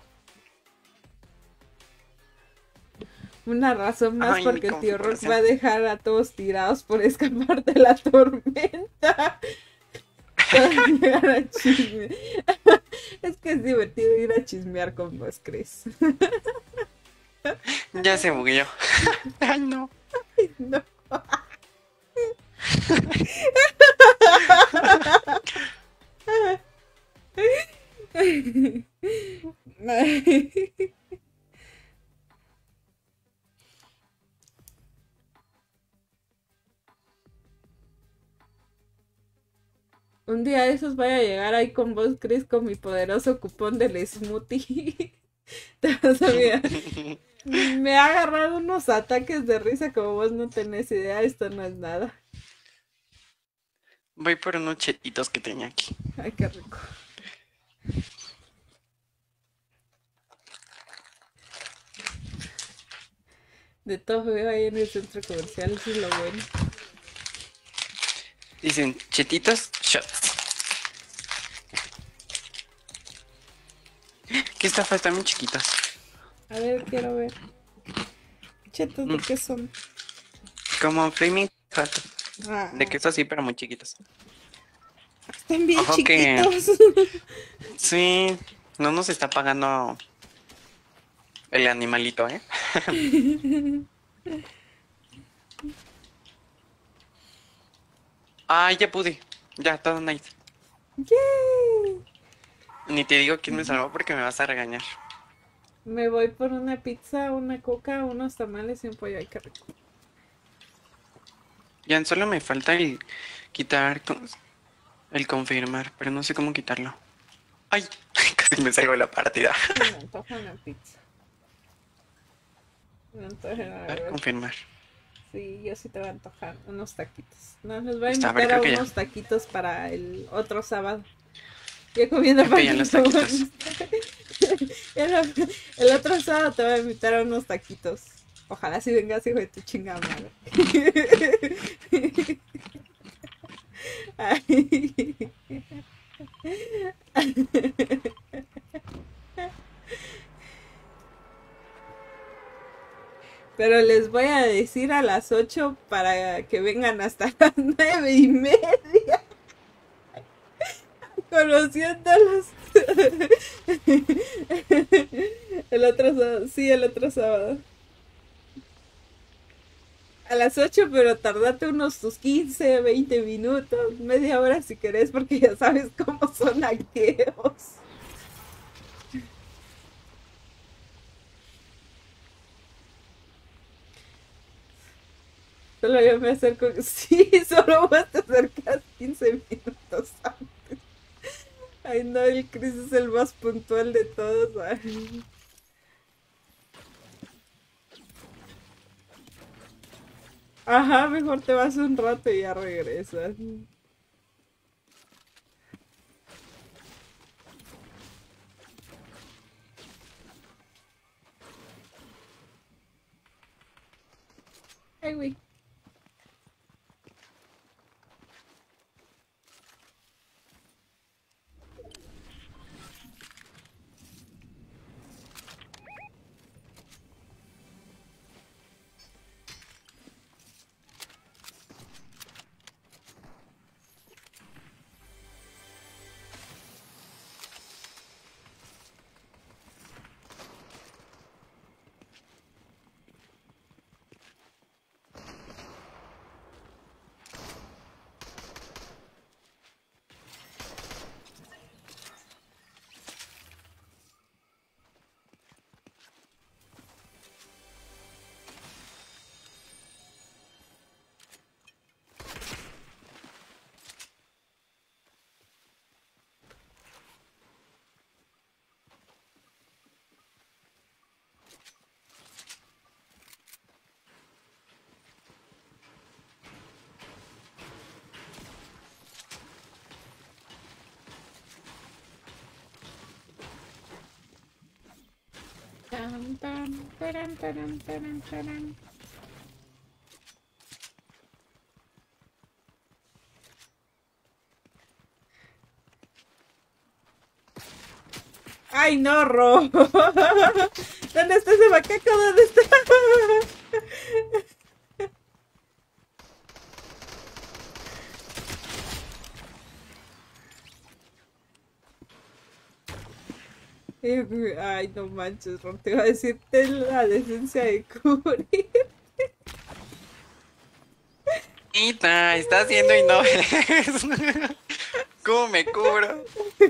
Una razón más Ay, mi porque el tío Rock va configuración. a dejar a todos tirados por escapar de la tormenta. Todos llegan a chisme. Es que es divertido ir a chismear con vos, Chris. Ya se bugueó. Ay, no. No. Un día de esos voy a llegar ahí con vos, Chris, con mi poderoso cupón del smoothie. Te vas a mirar. Me ha agarrado unos ataques de risa como vos no tenés idea. Esto no es nada. Voy por unos chetitos que tenía aquí. Ay, qué rico. De todo veo ahí en el centro comercial, eso es lo bueno. Dicen chetitos shots. ¿Qué estafa? Están muy chiquitos. A ver, quiero ver. Chetos, ¿de Mm, qué son? Como Flaming Hot. Ah, De queso sí, pero muy chiquitos. están bien Ojo que chiquitos. sí, no nos está pagando el animalito, ¿eh? Ay, ya pude. Ya, todo nice. Yay. Ni te digo quién me salvó porque me vas a regañar. Me voy por una pizza, una coca, unos tamales y un pollo. Ay, qué rico. Ya solo me falta el quitar con- el confirmar, pero no sé cómo quitarlo. Ay, casi me salgo de la partida. Se me antoja una pizza. Me antoja, a A ver, ver. confirmar. Sí, yo sí te voy a antojar unos taquitos. No, les voy a Está, a ver, invitar a creo que ya. unos taquitos para el otro sábado. Ya comiendo Creo que ya los taquitos. El, el otro sábado te voy a invitar a unos taquitos. Ojalá si vengas, hijo de tu chingada madre. Ay. Pero les voy a decir a las ocho para que vengan hasta las nueve y media. Conociéndolos. El otro sábado, sí, el otro sábado. A las ocho, pero tardate unos tus quince, veinte minutos, media hora si querés, porque ya sabes cómo son aquellos. Solo yo me acerco, sí, solo vos te acercas quince minutos antes. Ay, no, el Chris es el más puntual de todos. Ay. Ajá, mejor te vas un rato y ya regresas. Ay, güey. Tan, tan, taran, taran, taran, taran. Ay, no, Ro. ¿Dónde está ese macaco? ¿Dónde está? Ay, no manches, Ro. Te iba a decir, ten la decencia de cubrir. Mita, está haciendo y no ves. ¿Cómo me cubro?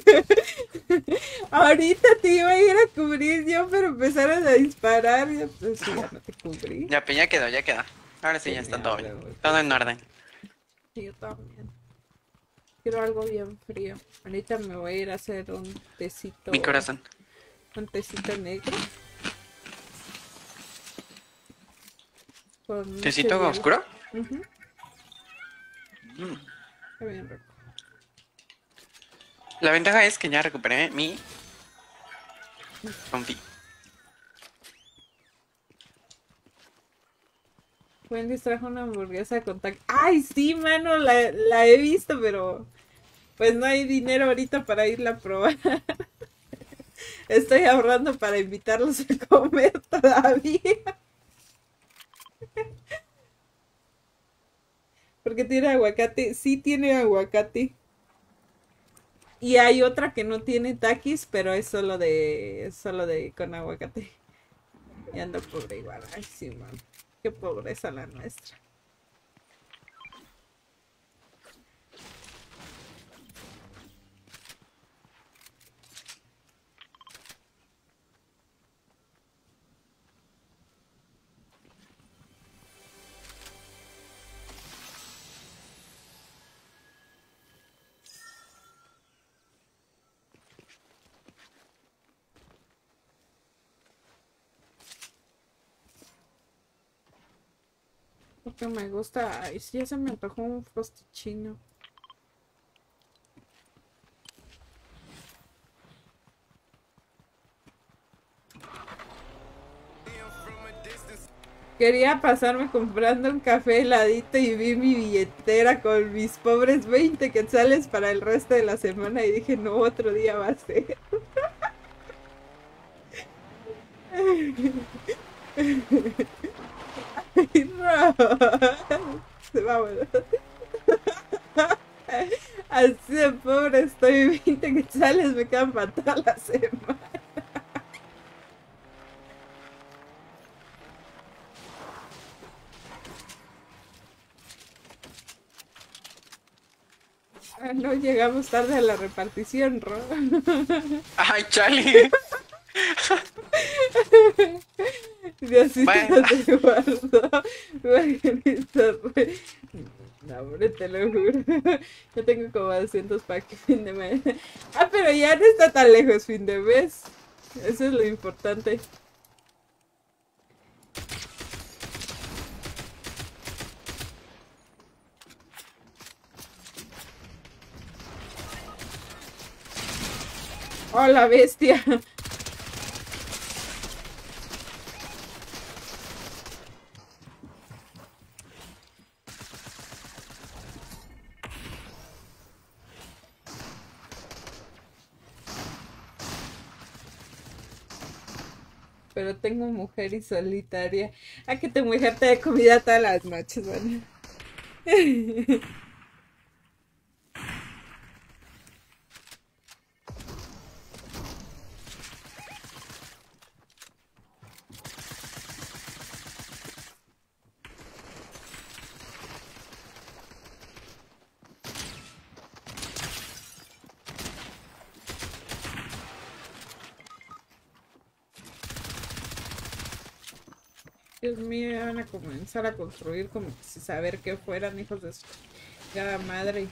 Ahorita te iba a ir a cubrir yo, pero empezaron a disparar. Y pues ya no te cubrí. Ya, pues ya quedó, ya quedó. Ahora sí, ya está todo bien. Todo en orden. Sí, yo también. Quiero algo bien frío. Ahorita me voy a ir a hacer un tecito. Mi corazón. Un tecito negro. Con ¿Tecito mucho oscuro? hielo. Ujú. Mm. Está bien rico. La ventaja es que ya recuperé mi confi. Wendy trajo una hamburguesa con taco. ¡Ay, sí, mano! La, la he visto, pero pues no hay dinero ahorita para irla a probar. Estoy ahorrando para invitarlos a comer todavía. Porque tiene aguacate. Sí tiene aguacate. Y hay otra que no tiene taquis, pero es solo de. Es solo de con aguacate. Y ando pobre igual. Ay, sí, man. Qué pobreza la nuestra. Porque me gusta. Ay, sí, ya se me antojó un frosty chino. Quería pasarme comprando un café heladito y vi mi billetera con mis pobres veinte quetzales para el resto de la semana y dije, no, otro día va a ser. Vámonos. Así de pobre estoy, veinte quetzales me quedan para toda la semana. Ah, no llegamos tarde a la repartición, Ro. ¡Ay, chale! Diosito Bueno. te guardó. Margarita Rey. No, hombre, te lo juro. Yo tengo como doscientos para que fin de mes. Ah, pero ya no está tan lejos fin de mes. Eso es lo importante. ¡Oh, la bestia! Pero tengo mujer y solitaria. ¿A que tu mujer te dé comida todas las noches, bueno? Dios mío, van a comenzar a construir como que sin saber que fueran hijos de su chingada madre.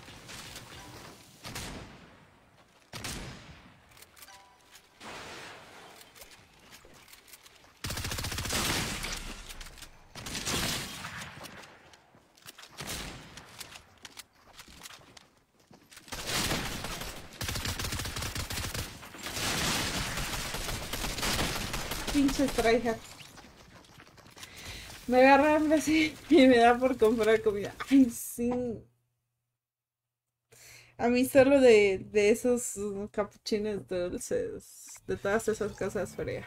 Pinche tryhard. Me agarra hambre así y me da por comprar comida. Ay, sí. A mí solo de, de esos uh, capuchinos dulces, de todas esas cosas frías.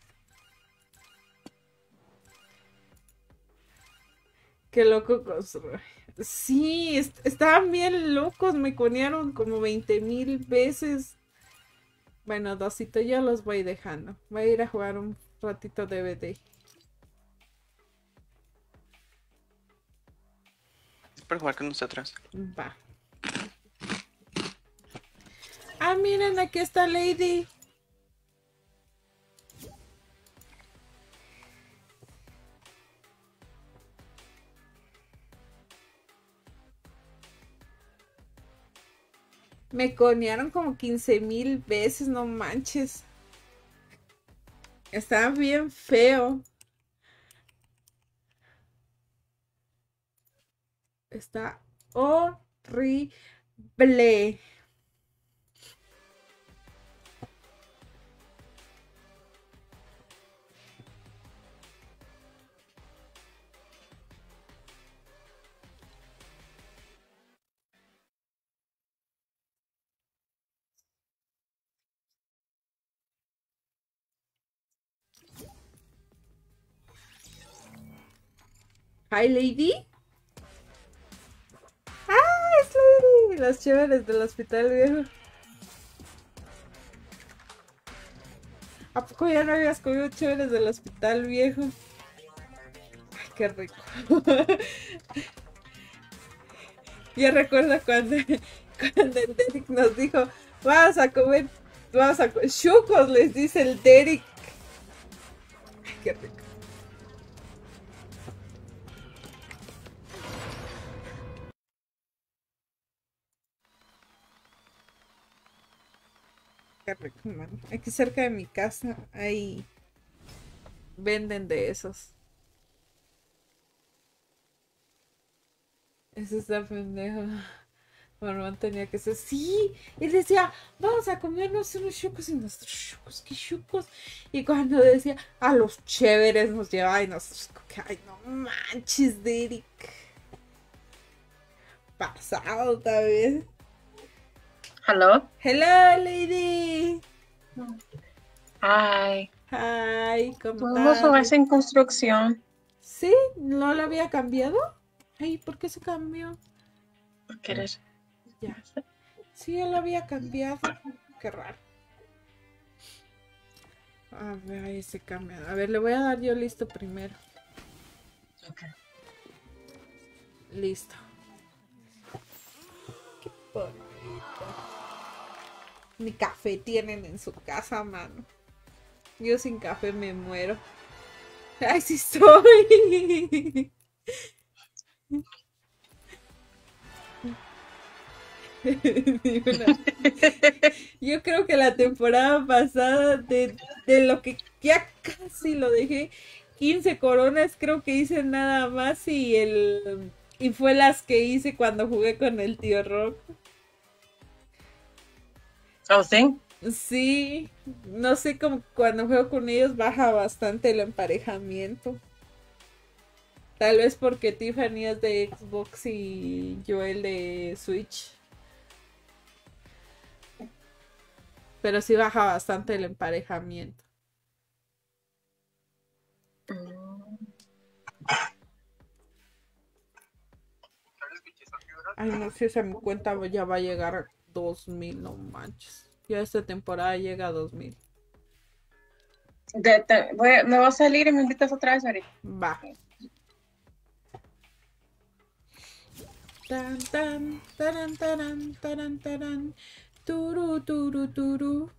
Qué loco. cos- Sí, est- estaban bien locos, me conearon como veinte mil veces. Bueno, Dosito, ya los voy dejando. Voy a ir a jugar un ratito de B D. Es por jugar con nosotros. Va. Ah, miren, aquí está Lady. Me conearon como quince mil veces, no manches. Estaba bien feo. Está horrible. Hi, Lady. ¡Ah, es Lady! Las chéveres del hospital viejo. ¿A poco ya no habías comido chéveres del hospital viejo? Ay, qué rico. Yo recuerdo cuando, cuando el Derek nos dijo, vamos a comer, vamos a comer, chucos, les dice el Derek. Ay, qué rico. Qué rico, mano. Aquí cerca de mi casa hay venden de esos. Eso está pendejo. Normal tenía que ser. Sí, él decía, vamos a comernos unos chucos y nuestros chucos, qué chucos. Y cuando decía, a los chéveres nos llevaba y nosotros, ay, no manches, Derek. Pasado también. Hello. Hello, lady. Hi. Hi, ¿cómo ¿Podemos jugar estás? sin construcción? ¿Sí? ¿No lo había cambiado? Ay, ¿por qué se cambió? ¿Quieres? Ya. Sí, él lo había cambiado. Qué raro. A ver, ahí se cambia. A ver, le voy a dar yo listo primero. Okay. Listo. Qué bonito. Ni café tienen en su casa, mano. Yo sin café me muero. ¡Ay, sí estoy! Ni una. Yo creo que la temporada pasada, de, de lo que ya casi lo dejé, quince coronas creo que hice nada más y el y fue las que hice cuando jugué con el tío Rock. Oh, sí. Sí, no sé, como cuando juego con ellos baja bastante el emparejamiento. Tal vez porque Tiffany es de Xbox y Joel de Switch. Pero sí baja bastante el emparejamiento. Ay, no sé si a mi cuenta ya va a llegar a dos mil, no manches. Ya esta temporada llega a dos mil. De- te- voy a- me voy a salir y me invitas otra vez ahorita. Va. Tan, tan, taran, taran, taran, taran. Turu, turu, turu.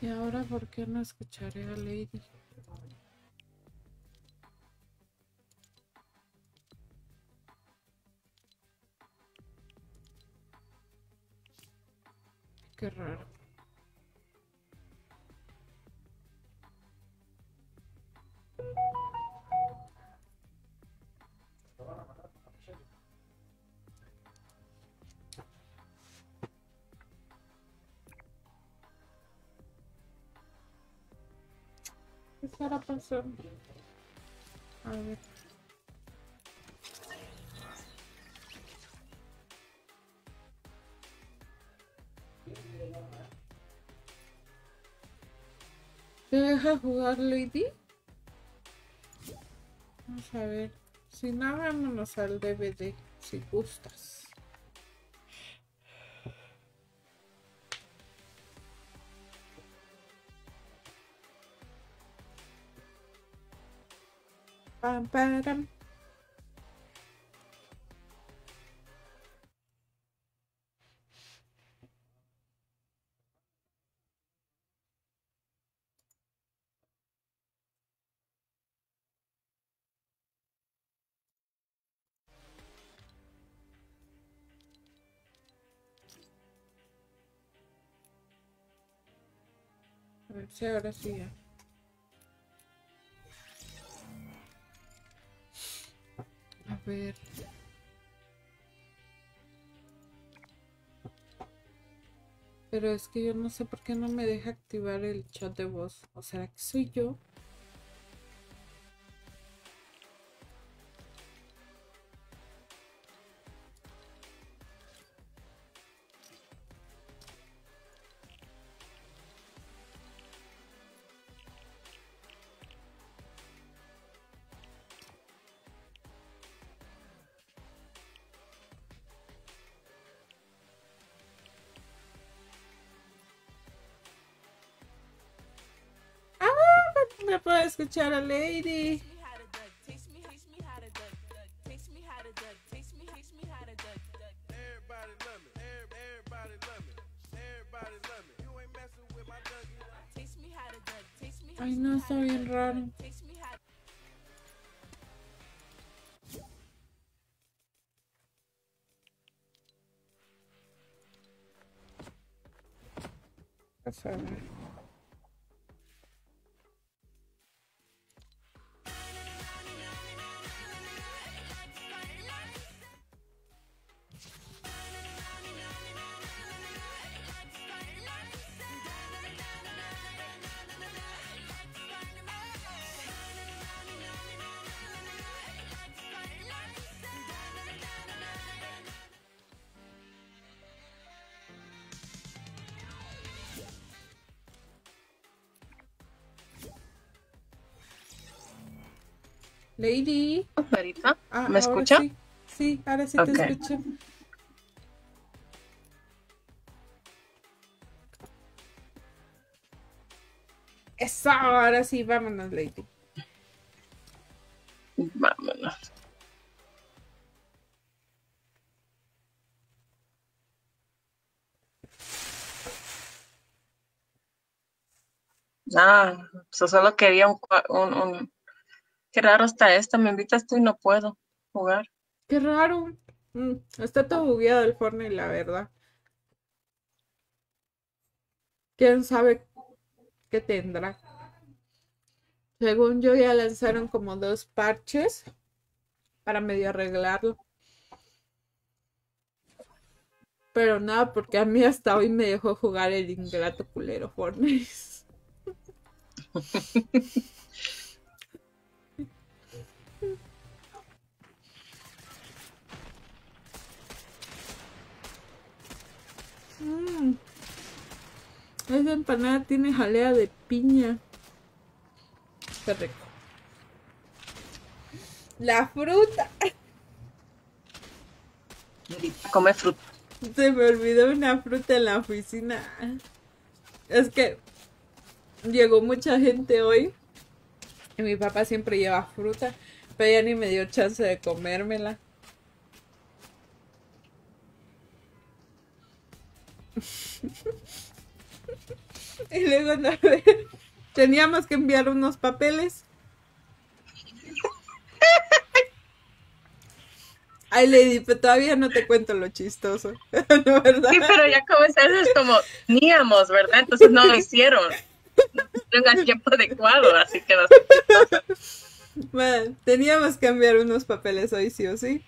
¿Y ahora por qué no escucharé a Lady? Qué raro. ¿Qué estará pasando? A ver. ¿Te deja jugar Lady? Vamos a ver. Si no, vámonos al D V D, si gustas. Pam, param. A ver si ahora sí ya. A ver. Pero es que yo no sé por qué no me deja activar el chat de voz. ¿O será que soy yo? Me puedo escuchar a Lady. Ay, no, está bien raro. Vamos a ver. Lady. Ahorita, Ah, ¿me ahora escucha? Sí, sí, ahora sí Ok. te escucho. Eso, ahora sí, vámonos, Lady. Vámonos. Ah, so solo quería un, cua- un, un... Qué raro está esto, me invitas tú y no puedo jugar. Qué raro. Mm, está todo bugueado el Fortnite, la verdad. ¿Quién sabe qué tendrá? Según yo ya lanzaron como dos parches para medio arreglarlo. Pero nada, porque a mí hasta hoy me dejó jugar el ingrato culero Fortnite. Mm, esa empanada tiene jalea de piña. Qué rico. La fruta. Come fruta. Se me olvidó una fruta en la oficina. Es que llegó mucha gente hoy y mi papá siempre lleva fruta, pero ya ni me dio chance de comérmela. Y luego no, teníamos que enviar unos papeles. Ay, Lady, pero todavía no te cuento lo chistoso, ¿no, verdad? Sí, pero ya como es eso, es como, teníamos, ¿verdad? Entonces no lo hicieron. No hicieron al tiempo adecuado, así que no sé. Bueno, teníamos que enviar unos papeles hoy, sí o sí.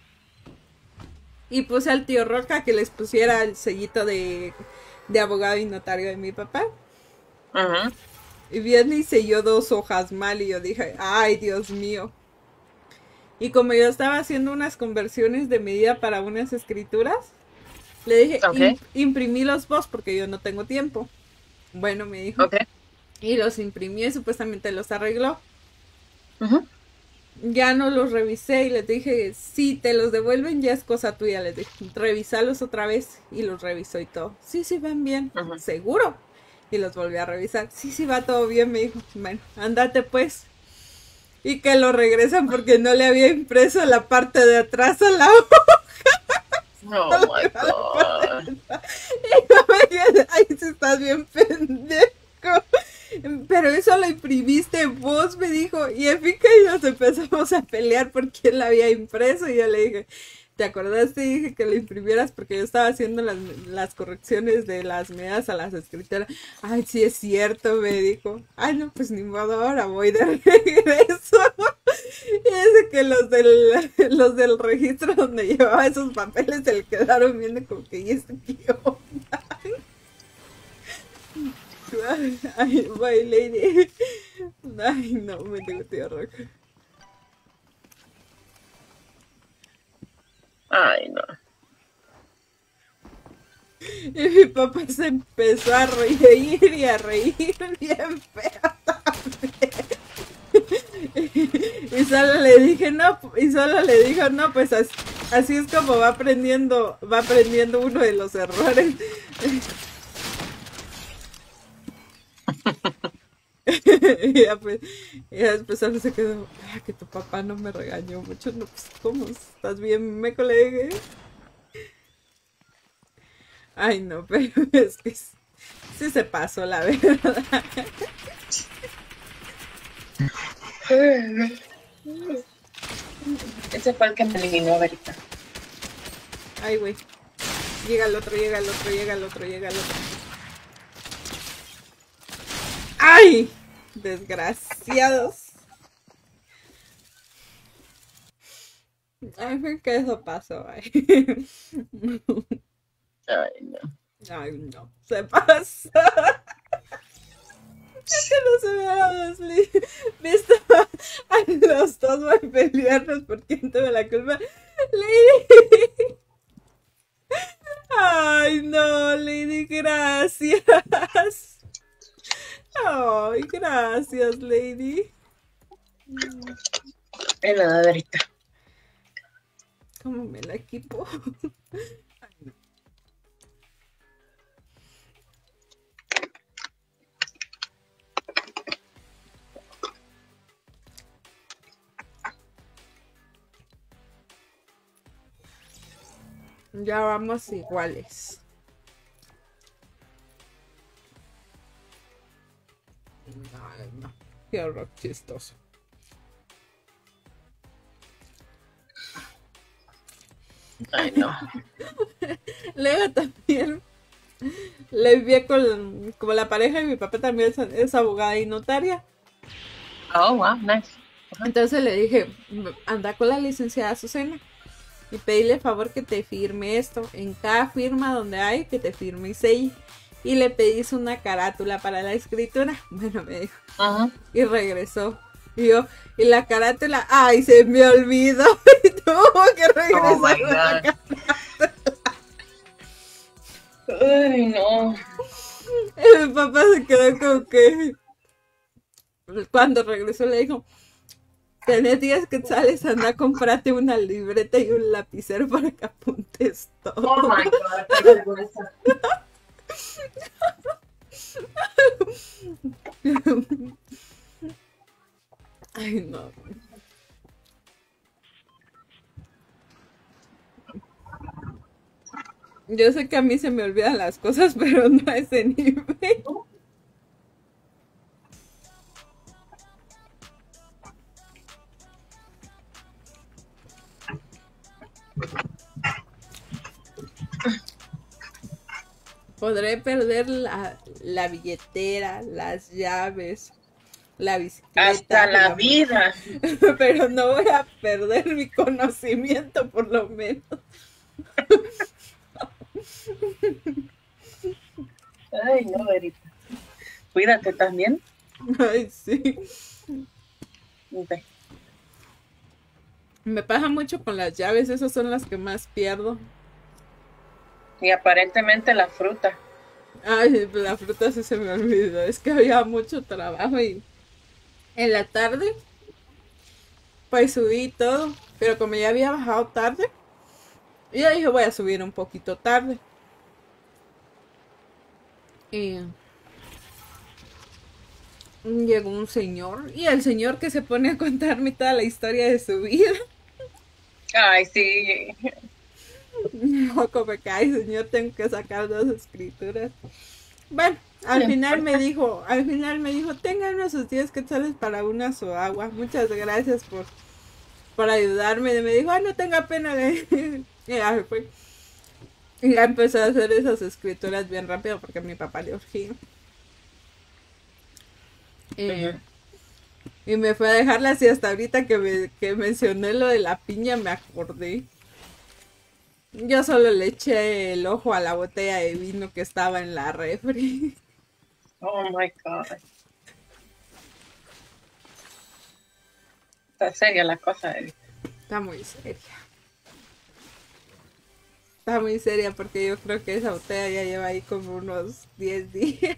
Y puse al tío Roca que les pusiera el sellito de, de abogado y notario de mi papá. Ajá. Y viene y selló dos hojas mal y yo dije, ay, Dios mío. Y como yo estaba haciendo unas conversiones de medida para unas escrituras, le dije, Ok. "Im- imprimí los vos porque yo no tengo tiempo". Bueno, me dijo. Ok. Y los imprimió y supuestamente los arregló. Ujú. Ya no los revisé y les dije, si te los devuelven ya es cosa tuya. Les dije, revisalos otra vez. Y los revisó y todo. Sí, sí, van bien. Ujú. ¿Seguro? Y los volví a revisar. Sí, sí, va todo bien, me dijo. Bueno, ándate pues. Y que lo regresan porque no le había impreso la parte de atrás a la hoja. Oh my God. Y yo me quedé, ay, si estás bien pendejo. Pero eso lo imprimiste vos, me dijo. Y en fin que nos empezamos a pelear por quién la había impreso. Y yo le dije, ¿te acordaste? Y dije que lo imprimieras porque yo estaba haciendo las, las correcciones de las medidas a las escrituras. Ay, sí es cierto, me dijo. Ay, no, pues ni modo, ahora voy de regreso. Y ese que los del, los del registro donde llevaba esos papeles se le quedaron viendo como que, ¿y este qué onda? Ay, bye, Lady. Ay, no, me tengo tío Roca. Ay, no. Y mi papá se empezó a reír y a reír bien feo también. Y solo le dije, no, y solo le dijo, no, pues así, así es como va aprendiendo, va aprendiendo uno de los errores. Y ya pues, y ya después solo se quedó, ah, que tu papá no me regañó mucho. No, pues, ¿cómo? ¿Estás bien, me colegue? Ay, no, pero es que sí se pasó, la verdad. Ese fue el que me eliminó ahorita. Ay, güey. Llega el otro, llega el otro, llega el otro, llega el otro. ¡Ay! Desgraciados. Ay, fue que eso pasó, ay. Ay, no. Ay, no. Se pasó. Es que no se hubiéramos li- visto a los dos a pelearnos por quién tuvo la culpa. Lady. Ay, no, Lady, gracias. Ay, gracias, Lady. En la ahorita. ¿Cómo me la equipo? Ya vamos iguales. Ay, no. Qué horror chistoso. Ay, no. Luego también le envié con como la pareja de mi papá también es, es abogada y notaria. Oh, wow, nice. Entonces le dije, anda con la licenciada Azucena y pedile favor que te firme esto. En cada firma donde hay, que te firme y selle. Y le pedís una carátula para la escritura. Bueno, me dijo. Ajá. Y regresó. Y yo, y la carátula, ay, se me olvidó. Y tuvo que regresar Oh my la God. carátula. Ay, no. Y mi papá se quedó como que... Cuando regresó le dijo, tenés diez quetzales, anda a comprarte una libreta y un lapicero para que apuntes todo. Oh my God, qué vergüenza. Ay, no. Yo sé que a mí se me olvidan las cosas, pero no a ese nivel. Podré perder la, la billetera, las llaves, la bicicleta, Hasta la la vida. moto, pero no voy a perder mi conocimiento por lo menos. Ay, no, Verita. Cuídate también. Ay, sí. Ok. Me pasa mucho con las llaves, esas son las que más pierdo. Y aparentemente la fruta. Ay, la fruta sí se me olvidó, es que había mucho trabajo y en la tarde pues subí todo, pero como ya había bajado tarde, ya dije voy a subir un poquito tarde. Y llegó un señor y el señor que se pone a contarme toda la historia de su vida. Ay, sí. Loco me cae, señor, tengo que sacar dos escrituras. Bueno, al final me dijo, al final me dijo, tengan unos sus diez quetzales para una su agua. Muchas gracias por, por ayudarme. Y me dijo, ah, no tenga pena de. Y ya se fue. Y ya empecé a hacer esas escrituras bien rápido porque a mi papá le urgía. Y, Ujú. y me fue a dejarlas y hasta ahorita que, me, que mencioné lo de la piña me acordé. Yo solo le eché el ojo a la botella de vino que estaba en la refri. Oh my God. Está seria la cosa, Verita. Está muy seria. Está muy seria porque yo creo que esa botella ya lleva ahí como unos diez días.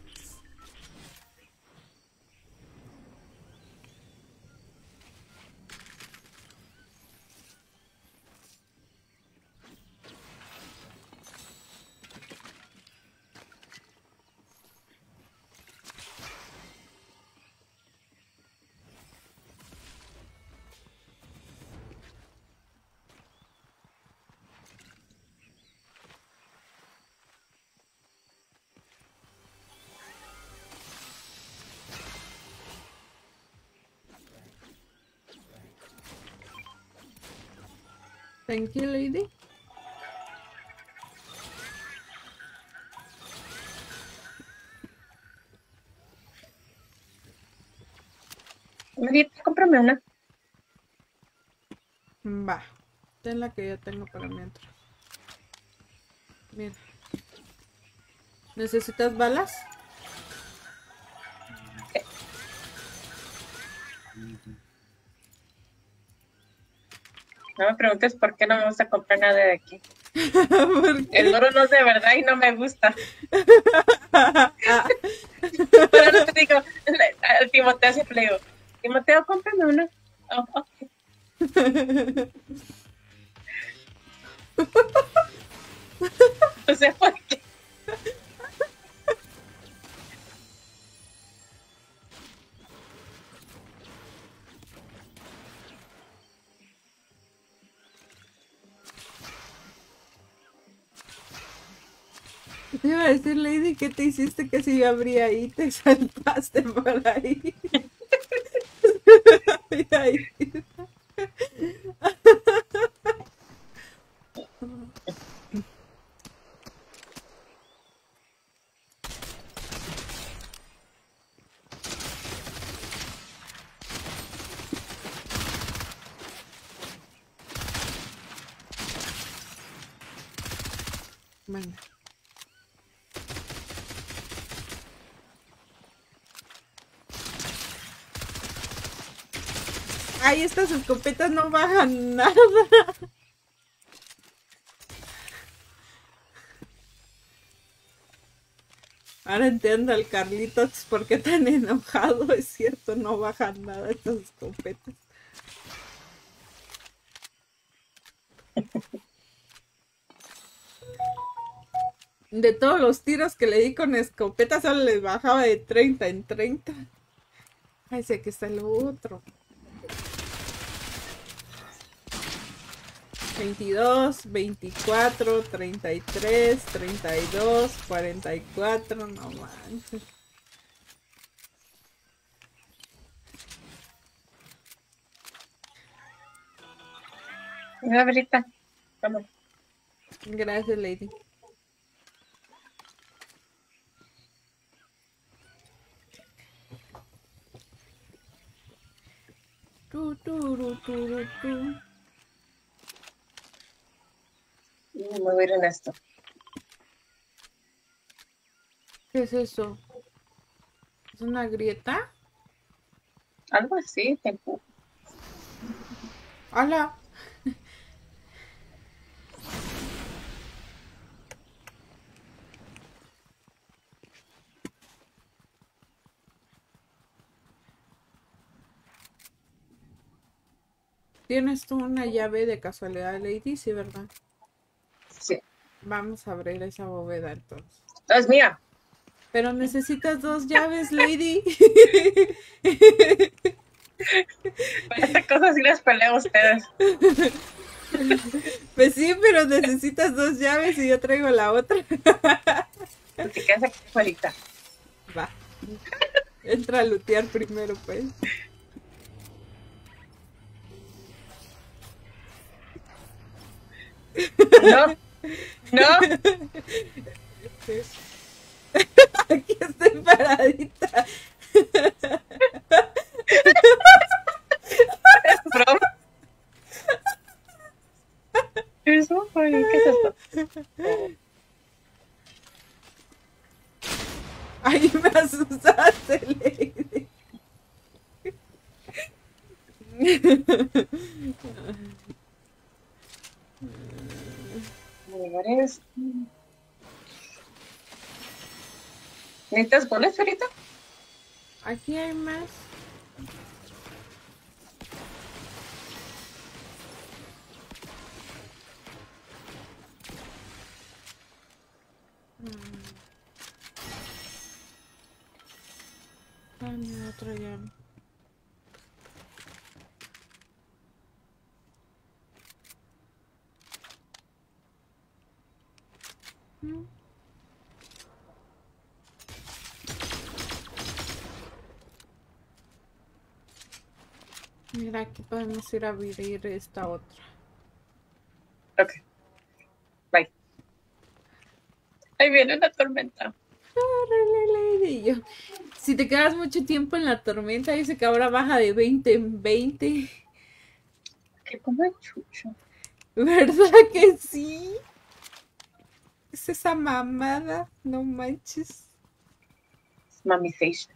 Thank you, lady. Verita, cómprame una. Va. Ten la que yo tengo para mientras. Mira. ¿Necesitas balas? No me preguntes por qué no me gusta comprar nada de aquí. ¿Por El qué? oro no es de verdad y no me gusta. Ah, Pero no te digo, al Timoteo siempre le digo, Timoteo, cómprame una. Oh, ok. No sé por qué. te iba a decir, lady, ¿qué te hiciste que si yo abría ahí te saltaste por ahí? Mira ahí. Bueno. Ay, estas escopetas no bajan nada. Ahora entiendo al Carlitos por qué tan enojado. Es cierto, no bajan nada estas escopetas. De todos los tiros que le di con escopeta, solo les bajaba de treinta en treinta. Ay, sé que está lo otro. veintidós, veinticuatro, treinta y tres, treinta y dos, cuarenta y cuatro, no manches. Mira, Verita, Vamos. Gracias, Lady. Tu, tu, ru, tu, ru, tu. Me voy a ir en esto. ¿Qué es eso? ¿Es una grieta? Algo así, tipo. ¡Hala! ¿Tienes tú una llave de casualidad, Lady? Sí, ¿verdad? Sí. Vamos a abrir esa bóveda entonces. Es mía. Pero necesitas dos llaves, Lady. Para estas cosas sí las peleo a ustedes. Pues sí, pero necesitas dos llaves y yo traigo la otra. Pues te quedas aquí afuera. Va. Entra a lootear primero, pues. No. No. Aquí estoy paradita. Es broma. Es un funny. ¿Qué es esto? Ay, me asustaste, Lady. Lugares. ¿Necesitas bolas ahorita? Aquí hay más. Dame otra llave. Mm. Mira, aquí podemos ir a abrir esta otra. Ok. Bye. Ahí viene una tormenta. Córrele, Lady. Yo, si te quedas mucho tiempo en la tormenta, dice que ahora baja de veinte en veinte. ¿Qué como el chucho? ¿Verdad que sí? Es esa mamada, no manches. Mamization.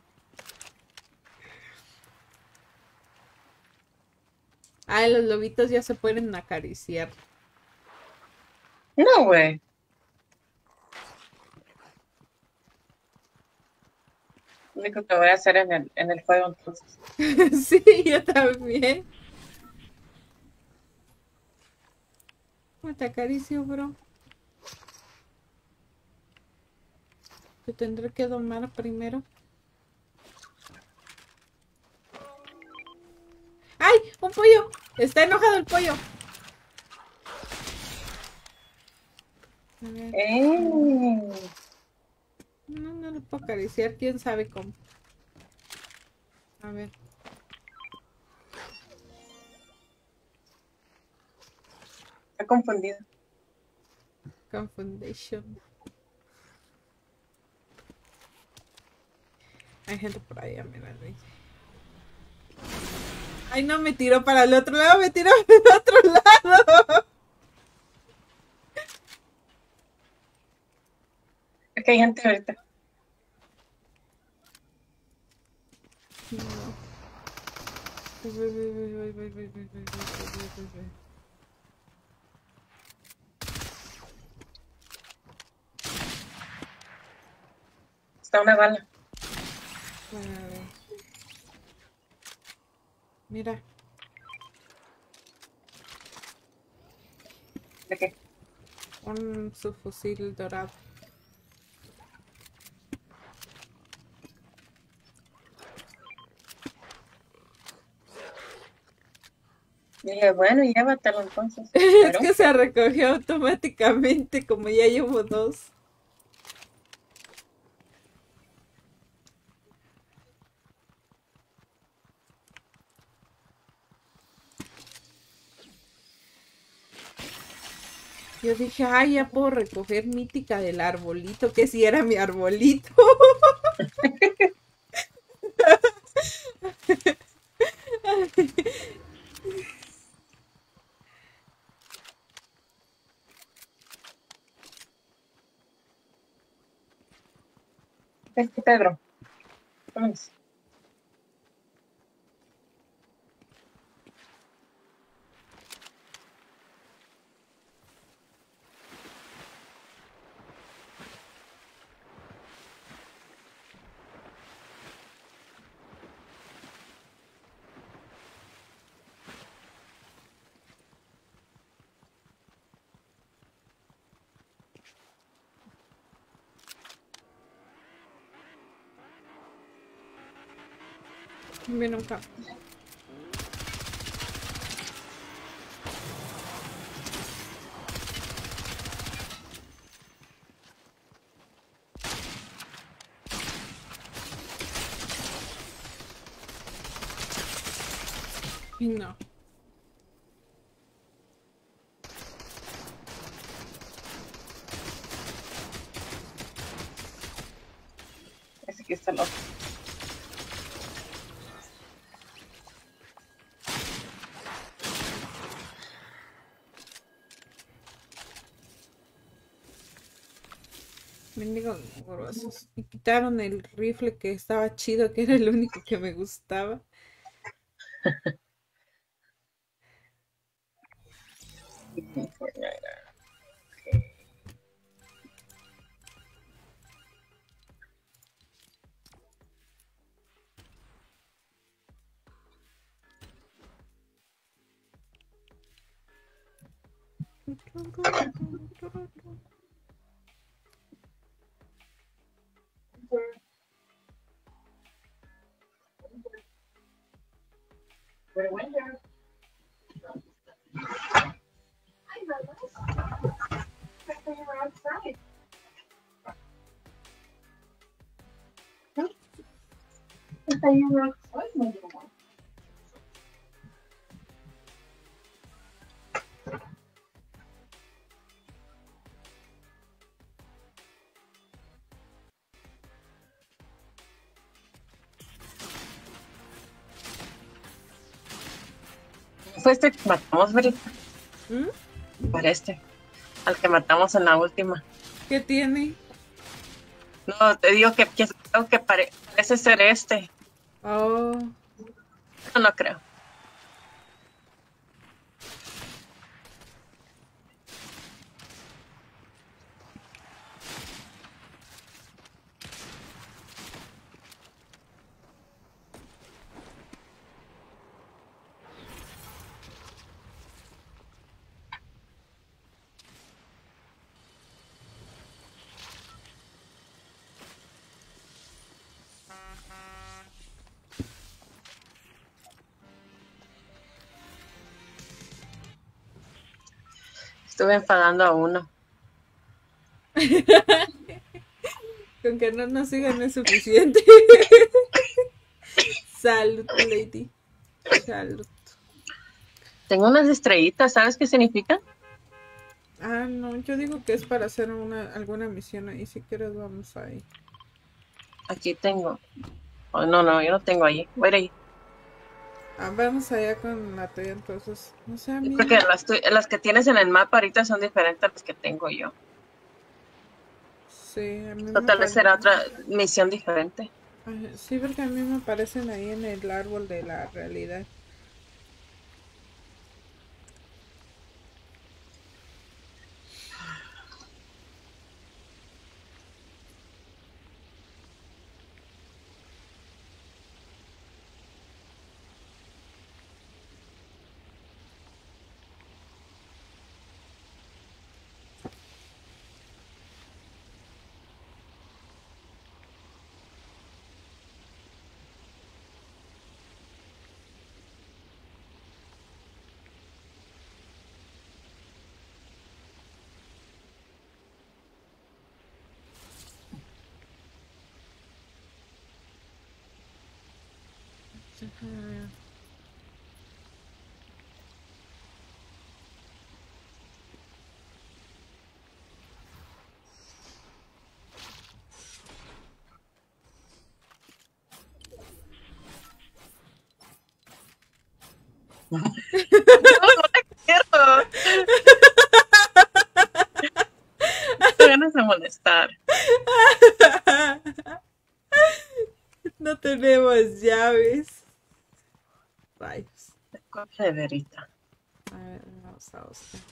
Ay, los lobitos ya se pueden acariciar. No, güey. Lo único que voy a hacer en el, en el juego entonces. Sí, yo también. ¿Cómo te acaricio, bro? Te tendré que domar primero. ¡Ay! ¡Un pollo! Está enojado el pollo. A ver. Eh. No, no lo puedo acariciar. ¿Quién sabe cómo? A ver. Está confundido. Confoundation. Hay gente por ahí, mira. Ay, no, me tiró para el otro lado, me tiró para el otro lado. Es que hay gente ahorita. No. Voy, voy, voy, voy, voy, voy, voy, voy, voy, voy, voy. Está una bala. Bueno, a ver. Mira, ¿De qué? un subfusil dorado. Dije, bueno, llévatelo entonces. Es Pero, que se recogió automáticamente, como ya llevo dos. Yo dije, ay, ya puedo recoger mítica del arbolito, que si era mi arbolito. Este Pedro. Vamos. Ven acá. Y no. Ese aquí está el otro. Bendigo grosos. Me quitaron el rifle que estaba chido, que era el único que me gustaba. Hi, Lois. I thought you were outside. I thought you were outside, my little one. Fue este que matamos, Verita. ¿Mm? Para este. Al que matamos en la última. ¿Qué tiene? No, te digo que, que creo que pare- parece ser este. Oh, No, no creo. Estuve enfadando a uno. con que no nos sigan es suficiente. Salud, lady. Salud. Tengo unas estrellitas, ¿sabes qué significan? Ah, no, yo digo que es para hacer una alguna misión ahí. Si quieres, vamos ahí. Aquí tengo. Oh, no, no, yo no tengo ahí. Voy a ir ahí. Ah, vamos allá con la tuya, entonces. No sé, a mí. Porque las, tu- las que tienes en el mapa ahorita son diferentes a las que tengo yo. Sí, a mí O me tal vez parece. será otra misión diferente. Ajá, sí, porque a mí me aparecen ahí en el árbol de la realidad. Ajá. No, no te quiero. Tengo ganas de molestar. No tenemos llaves. Rayos. Copia de Verita. A ver, vamos a buscar.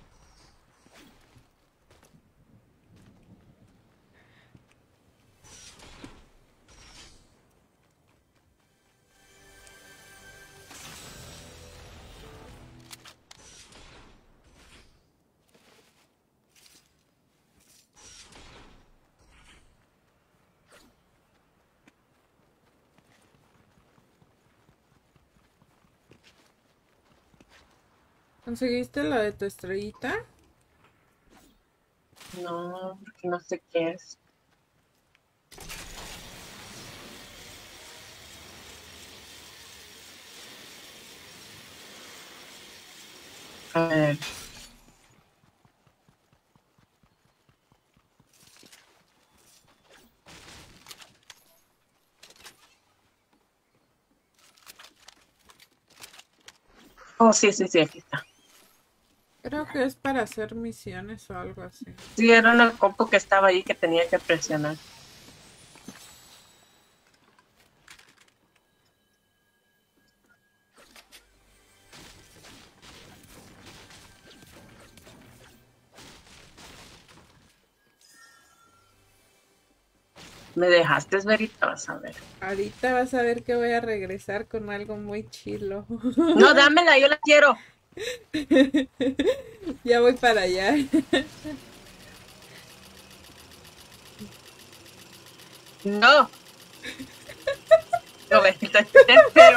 ¿Conseguiste la de tu estrellita? No, porque no sé qué es. A ver. Oh, sí, sí, sí, aquí está. Creo que es para hacer misiones o algo así. Sí, era una compu que estaba ahí que tenía que presionar. Me dejaste, Verita, vas a ver. Ahorita vas a ver que voy a regresar con algo muy chilo. No, dámela, yo la quiero. Ya voy para allá. No. No, Verita, te espero.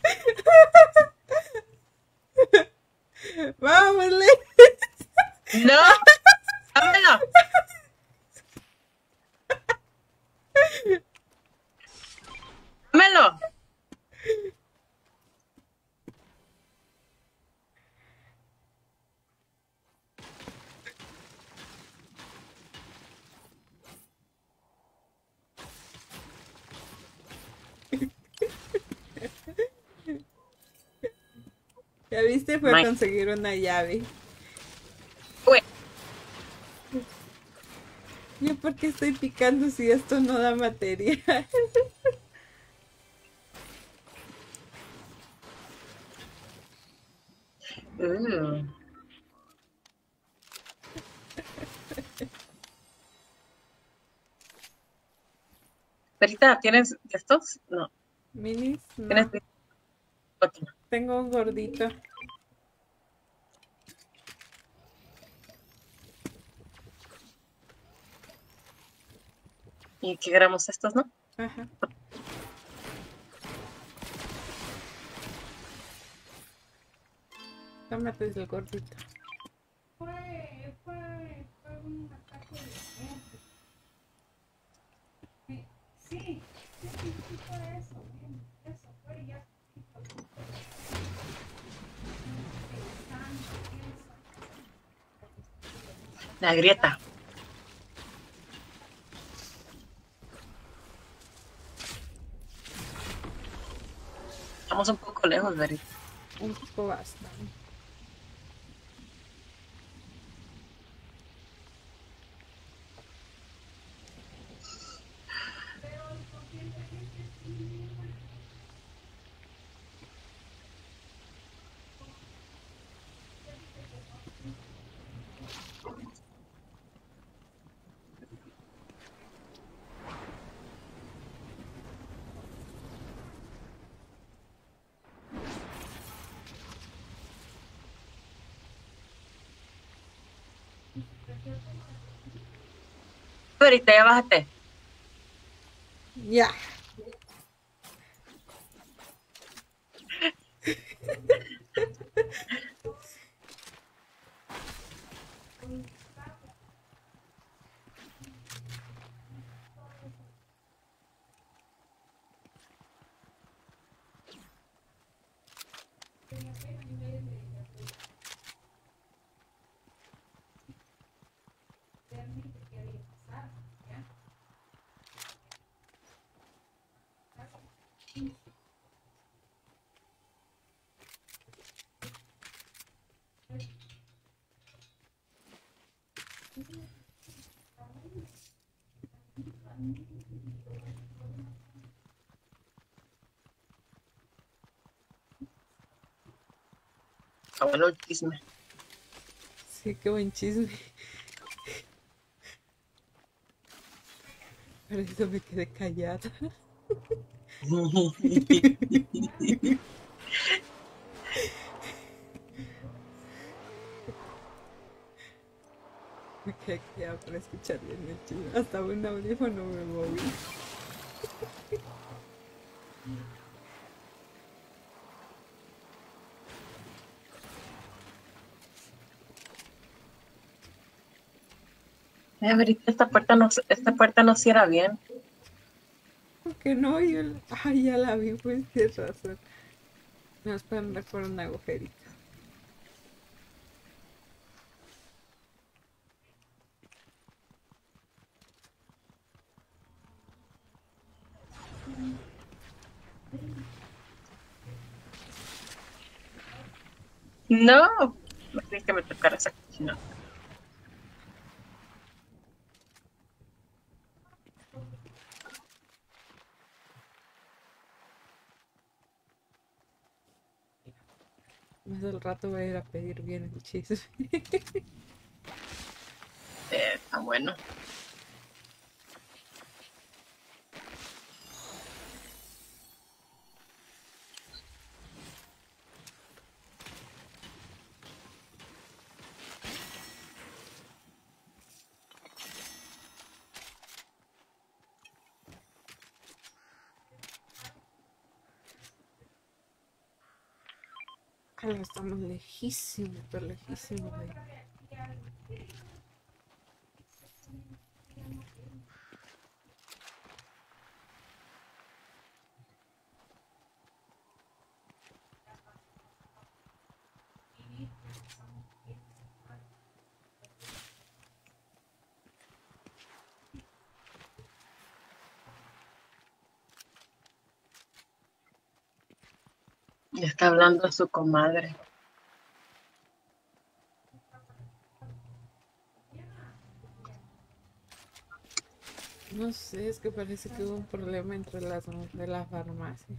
¡Vámonos! No, dámela. Dámelo. Ya viste, fue a Mike. conseguir una llave. Uy, ¿Yo por qué estoy picando si esto no da material? uh. Verita, ¿tienes de estos? No. Minis, ¿Tienes? no. Ok. Tengo un gordito. ¿Y qué gramos estos, no? Ajá. Tómate el gordito. Fue, fue, fue un ataque de muerte. Sí, sí, sí, sí fue eso, bien, eso fue ya. La grieta. Estamos un poco lejos, Verita. Un poco bastante. Verita, ya bájate. Ya. Está bueno el chisme. Sí, qué buen chisme. Por eso me quedé callada. Me quedé callada para escuchar bien el chisme. Hasta un audífono me moví. Eh, ahorita esta puerta no, esta puerta no cierra bien. Porque no, yo la... Ay, ya la vi, pues tienes razón. No, espera, andar por un agujerito. No, no creí que me tocara esa cocina. Más al rato voy a ir a pedir bien el chisme. Eh, está bueno. Claro, estamos lejísimos, pero lejísimos de ahí. Le está hablando a su comadre. No sé, es que parece que hubo un problema entre las dos de la farmacia.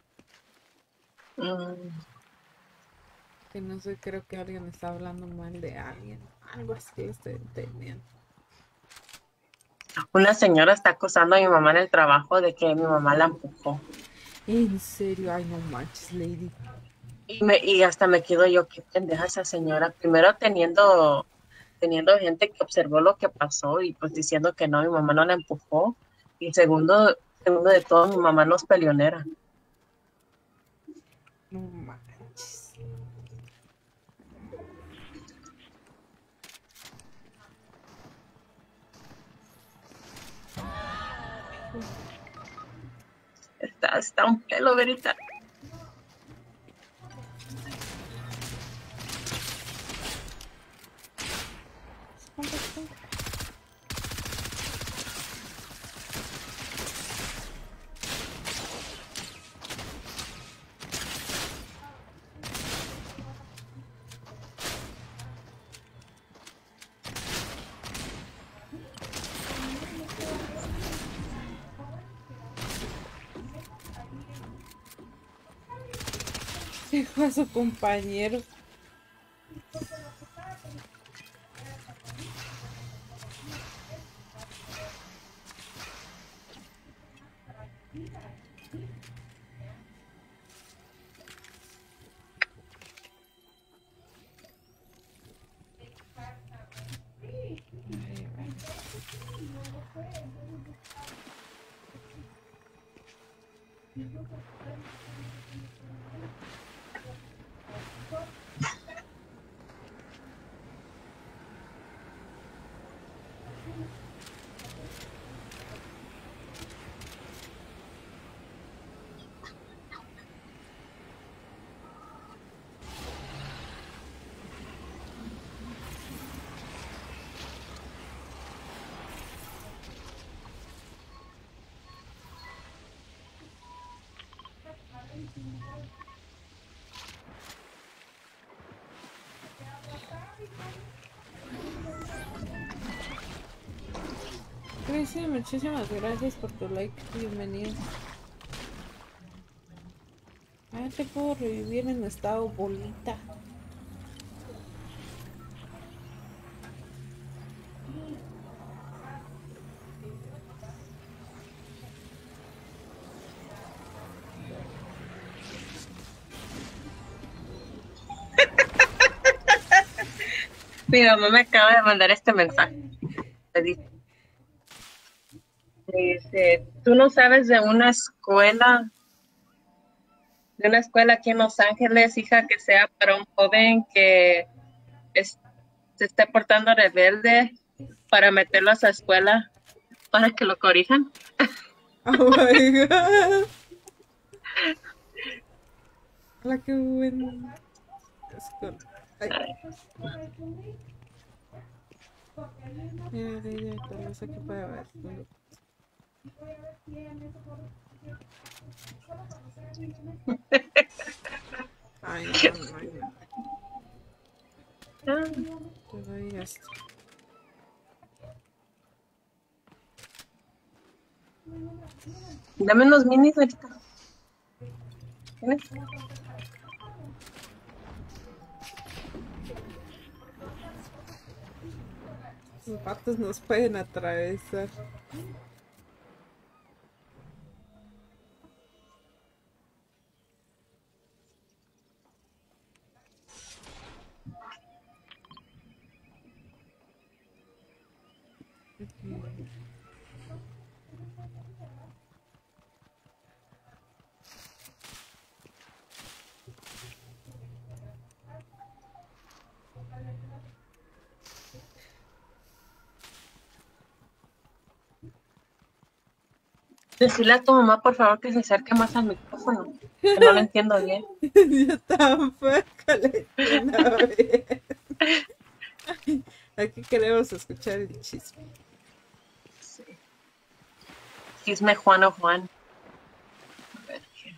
Mm, Que no sé, creo que alguien está hablando mal de alguien. Algo así estoy entendiendo. Una señora está acusando a mi mamá en el trabajo de que mi mamá la empujó. En serio, ay no manches, Lady. Y, me, y hasta me quedo yo, qué pendeja esa señora. Primero teniendo, teniendo gente que observó lo que pasó y pues diciendo que no, mi mamá no la empujó. Y segundo, segundo de todo, mi mamá no es peleonera. No manches. Está, está un pelo, verita. Dijo a su compañero. Cristian, muchísimas gracias por tu like. Bienvenido. Ah, te puedo revivir en estado bolita. Mi mamá me acaba de mandar este mensaje. Me dice, me dice, ¿tú no sabes de una escuela, de una escuela aquí en Los Ángeles, hija, que sea para un joven que es- se esté portando rebelde para meterlo a esa escuela para que lo corrijan? Oh my god. Hola, qué buen. escol- Ay, mira, de ella, tal vez aquí para ver. Ay, no, no, ay, no. Ah, Te doy esto. dame unos minis ahorita. ¿Tienes? Los patos nos pueden atravesar. Decirle a tu mamá, por favor, que se acerque más al micrófono, que no lo entiendo bien. Yo tampoco le entiendo bien. Aquí queremos escuchar el chisme. Sí. Chisme Juan o Juan. A ver, ¿qué?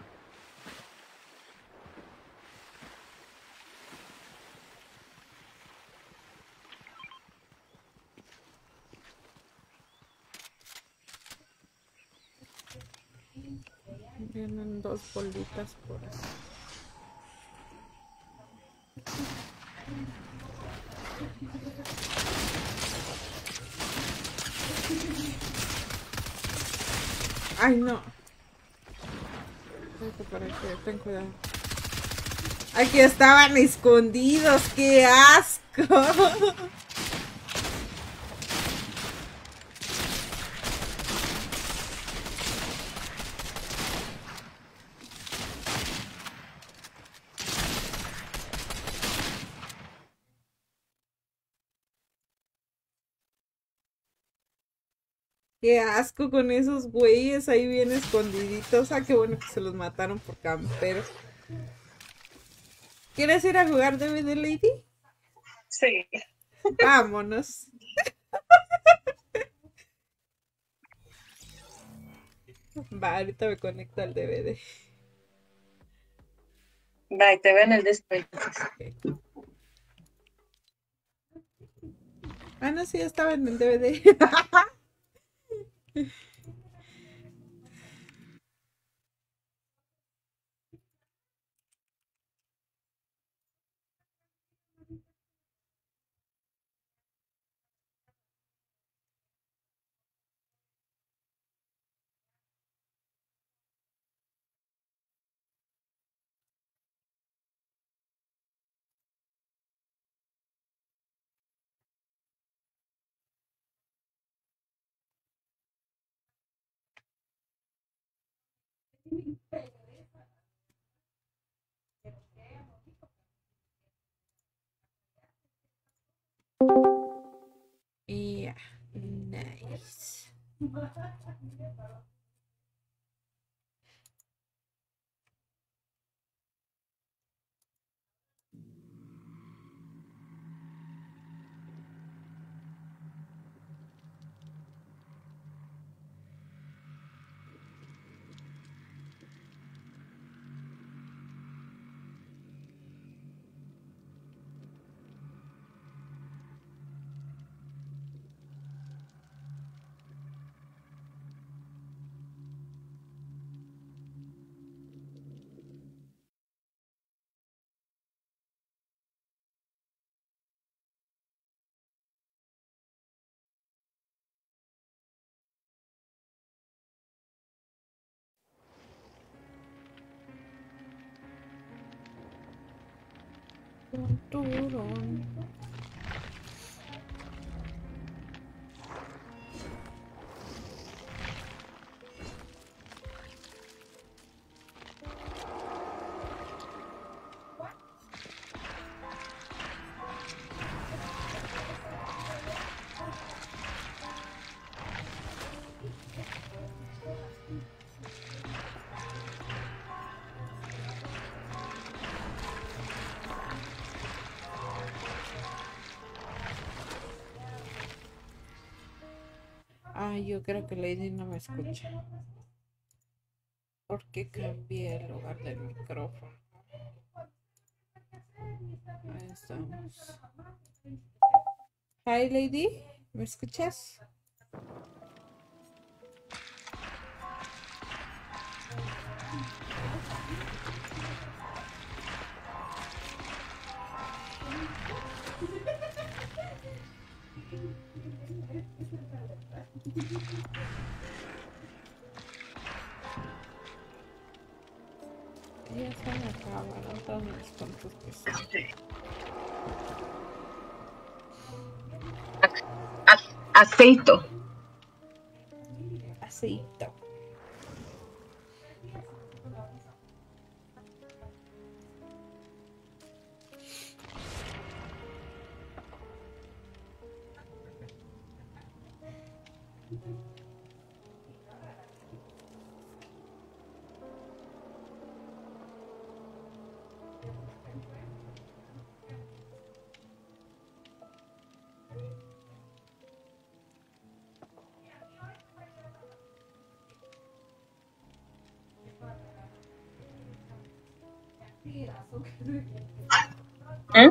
Vienen dos bolitas por ahí. Ay, no. Vete por aquí, ten cuidado. Aquí estaban escondidos, qué asco. Qué asco con esos güeyes ahí bien escondiditos. Ah, qué bueno que se los mataron por camperos. ¿Quieres ir a jugar D V D Lady? Sí. Vámonos. Va, ahorita me conecto al D V D. Bye, te veo en el display. Ok. Ah, no, sí, estaba en el D V D. Yeah, nice. Turun, turun. Ay, yo creo que Lady no me escucha. Porque cambié el lugar del micrófono. Ahí estamos. Hi, Lady. ¿Me escuchas? Ya se me acabaron todos mis puntos que son. A- aceito. Aceito. ¿Eh?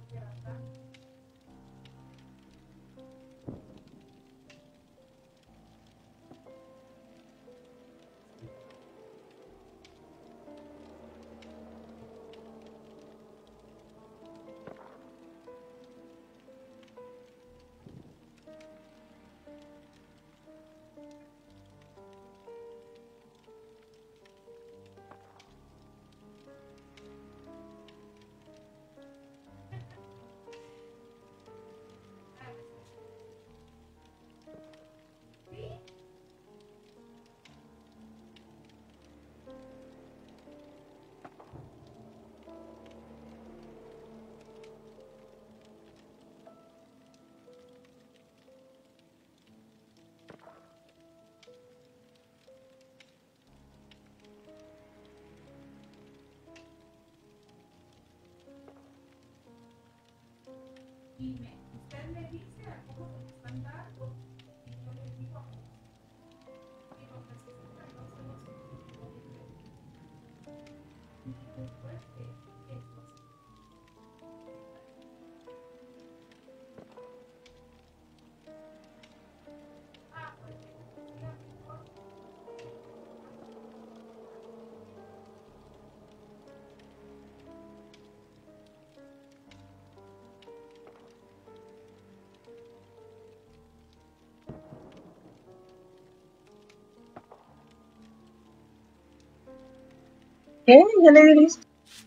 ¿Qué? ¿Ya le di listo?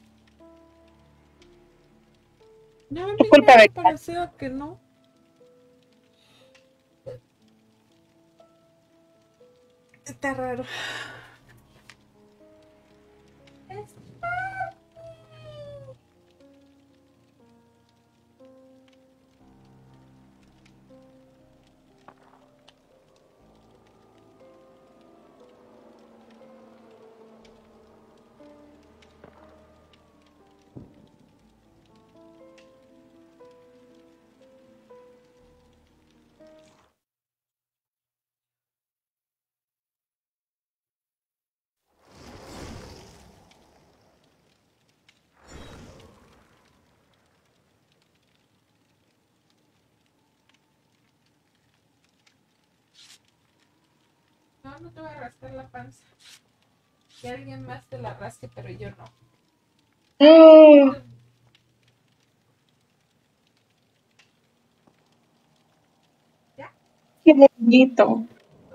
No, a mí Disculpa, me ha Beca. parecido que no. Está raro. No, no te voy a rascar la panza. Que alguien más te la rasque, pero yo no. Oh, qué bonito.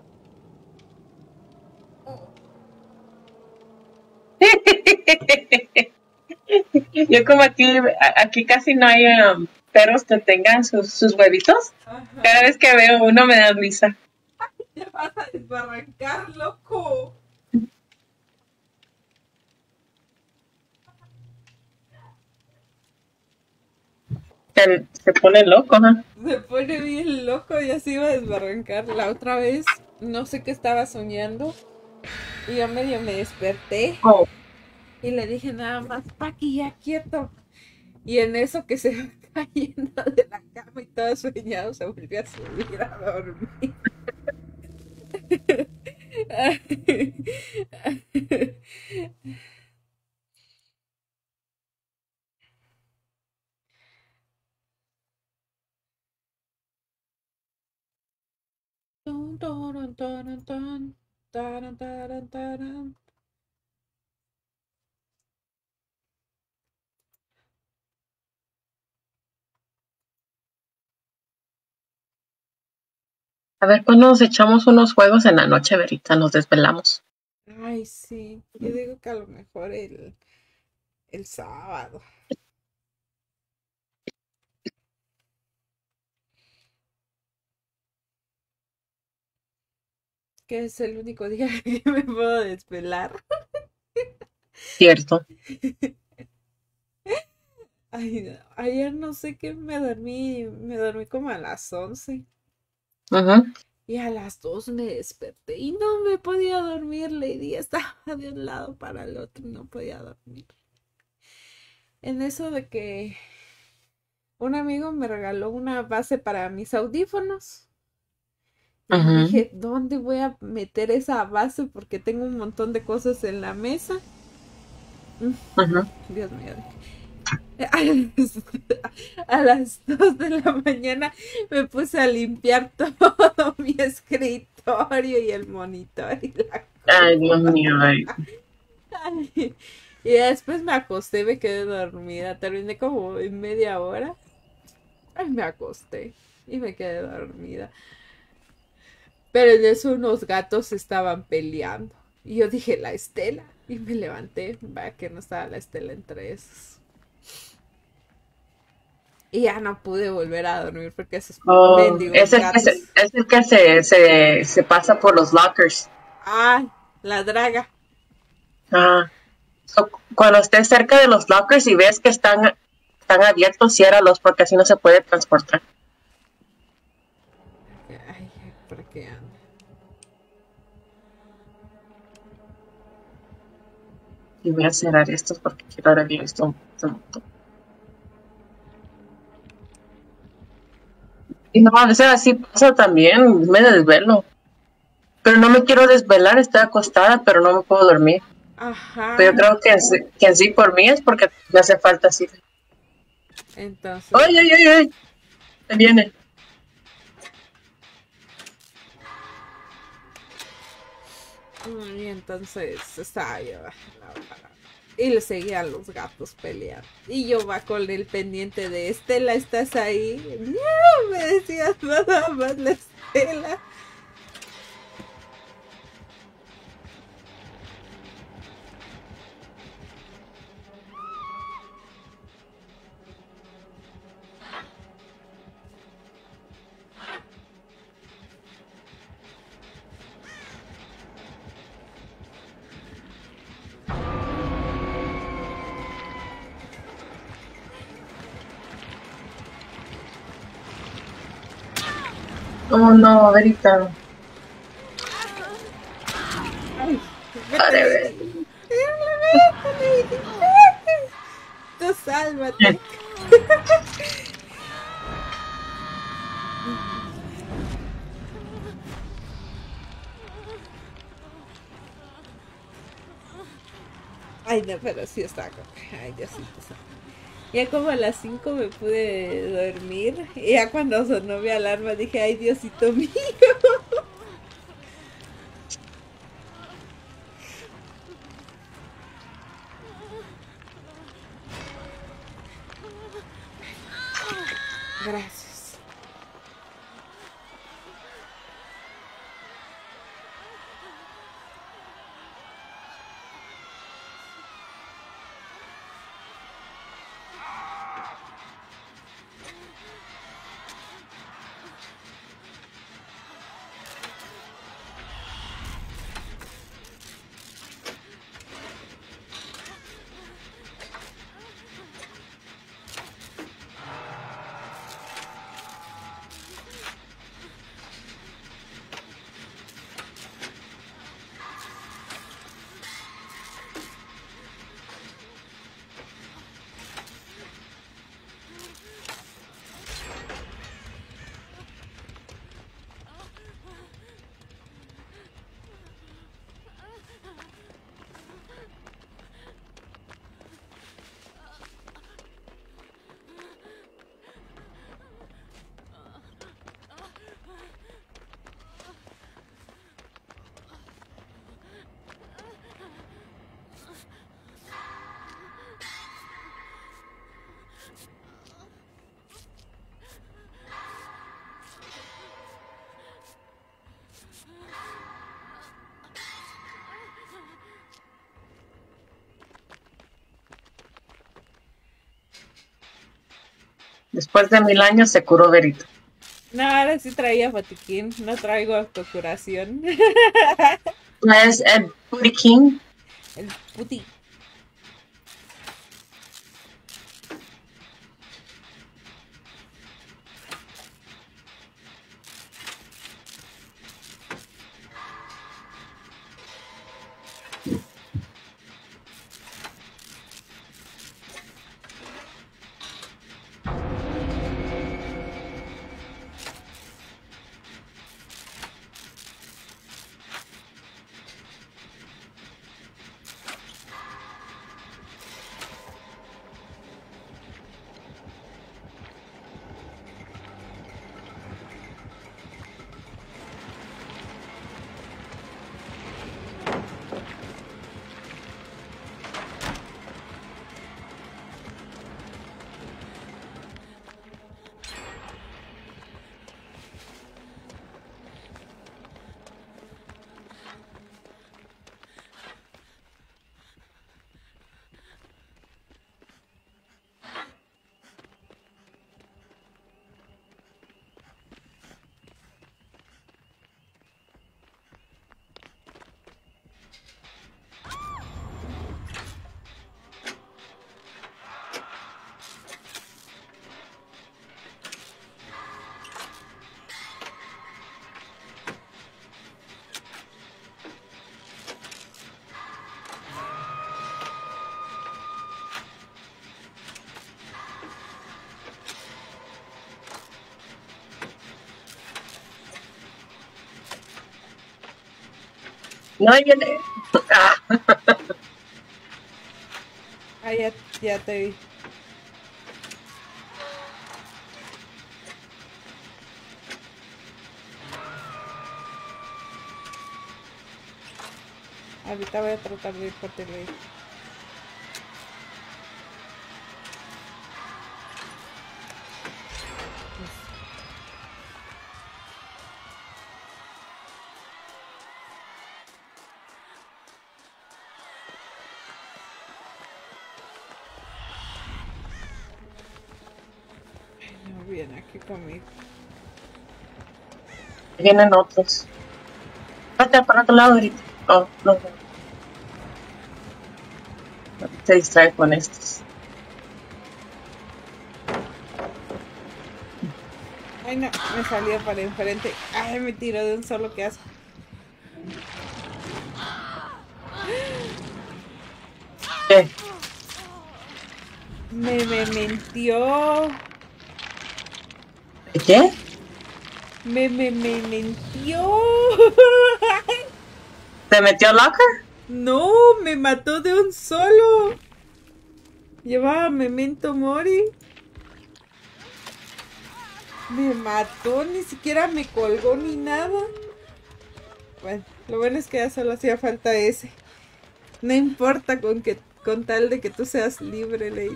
Yo como aquí, a- aquí casi no hay um, perros que tengan sus, sus huevitos. Ajá. Cada vez que veo uno me da risa. Te vas a desbarrancar, loco. Se, se pone loco, ¿no? Se pone bien loco y así iba a desbarrancar. La otra vez, no sé qué estaba soñando. Y yo medio me desperté. Oh, Y le dije nada más, Paqui, ya quieto. Y en eso que se va cayendo de la cama y todo soñado, se volvió a subir a dormir. Tun, turun, turun, tun, taran, taran, taran. A ver, cuando nos echamos unos juegos en la noche, Verita, nos desvelamos. Ay, sí. Yo digo que a lo mejor el, el sábado. Que es el único día que me puedo desvelar. Cierto. Ay, ayer no sé qué me dormí. Me dormí como a las once. Ujú. Y a las dos me desperté y no me podía dormir. Lady estaba de un lado para el otro y no podía dormir. En eso de que un amigo me regaló una base para mis audífonos. Y Ujú. dije, ¿dónde voy a meter esa base? Porque tengo un montón de cosas en la mesa. Mm, Ujú. Dios mío. A las, a las dos de la mañana me puse a limpiar todo mi escritorio y el monitor y la Ay, Dios mío. Ay. Ay, y después me acosté, me quedé dormida. Terminé como en media hora. Ay, me acosté y me quedé dormida. Pero en eso unos gatos estaban peleando. Y yo dije, la Estela. Y me levanté. Vaya que no estaba la Estela entre esos. Y ya no pude volver a dormir porque esos Oh, mendigos es el que, gatos. se, es el que se, se, se pasa por los lockers. Ay, la draga. Ajá. So, cuando estés cerca de los lockers y ves que están, están abiertos, ciérralos porque así no se puede transportar. Ay, ¿por qué anda? Y voy a cerrar estos porque quiero abrir esto. Y no, a veces así pasa también, me desvelo. Pero no me quiero desvelar, estoy acostada, pero no me puedo dormir. Ajá. Pero yo creo que, en sí- que en sí por mí es porque me hace falta así. Entonces. ¡Ay, ay, ay, ay! Se viene. Mm, Y entonces estaba yo la- y le seguían los gatos peleando. Y yo va con el pendiente de Estela, ¿estás ahí? No, me decía nada más la Estela. Oh, no, Verita. Ay, Padre, vete, ver. Lady. Vete, Lady, vete. Tú sálvate. Ay, no, pero sí está. Ay, Diosito santo. Ya como a las cinco me pude dormir. Y ya cuando sonó mi alarma dije, ay, Diosito mío. Gracias. Después de mil años se curó Verito. No, ahora sí traía botiquín, no traigo autocuración. Es el Booty King. El puti. No, yo le... Ah, Ah, ya, ya te vi. Ahorita voy a tratar de ir por tele. No viene aquí conmigo. vienen otros. Vete para otro lado ahorita. Oh, no. Se distrae con estos. Ay, no, me salió para enfrente. Ay, me tiró de un solo, que asco. ¿Qué? Me, me mintió. ¿Qué? Me, me, me mintió. ¿Te metió al locker? No, me mató de un solo. Llevaba Memento Mori. Me mató, ni siquiera me colgó ni nada. Bueno, lo bueno es que ya solo hacía falta ese. No importa con que, con tal de que tú seas libre, Lady.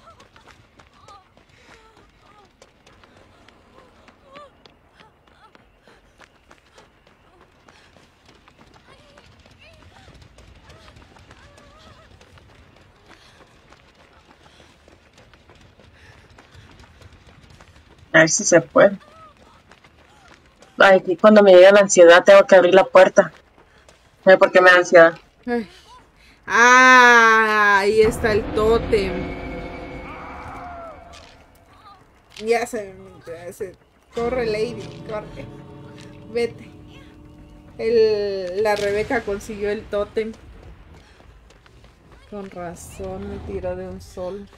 A ver si se puede. Ay, y cuando me llega la ansiedad tengo que abrir la puerta. ¿Sabes por qué me da ansiedad? Ay. Ah, ahí está el tótem. Ya se, ya se. Corre, Lady, corre. Vete. El, la Rebeca consiguió el tótem. Con razón me tiró de un sol.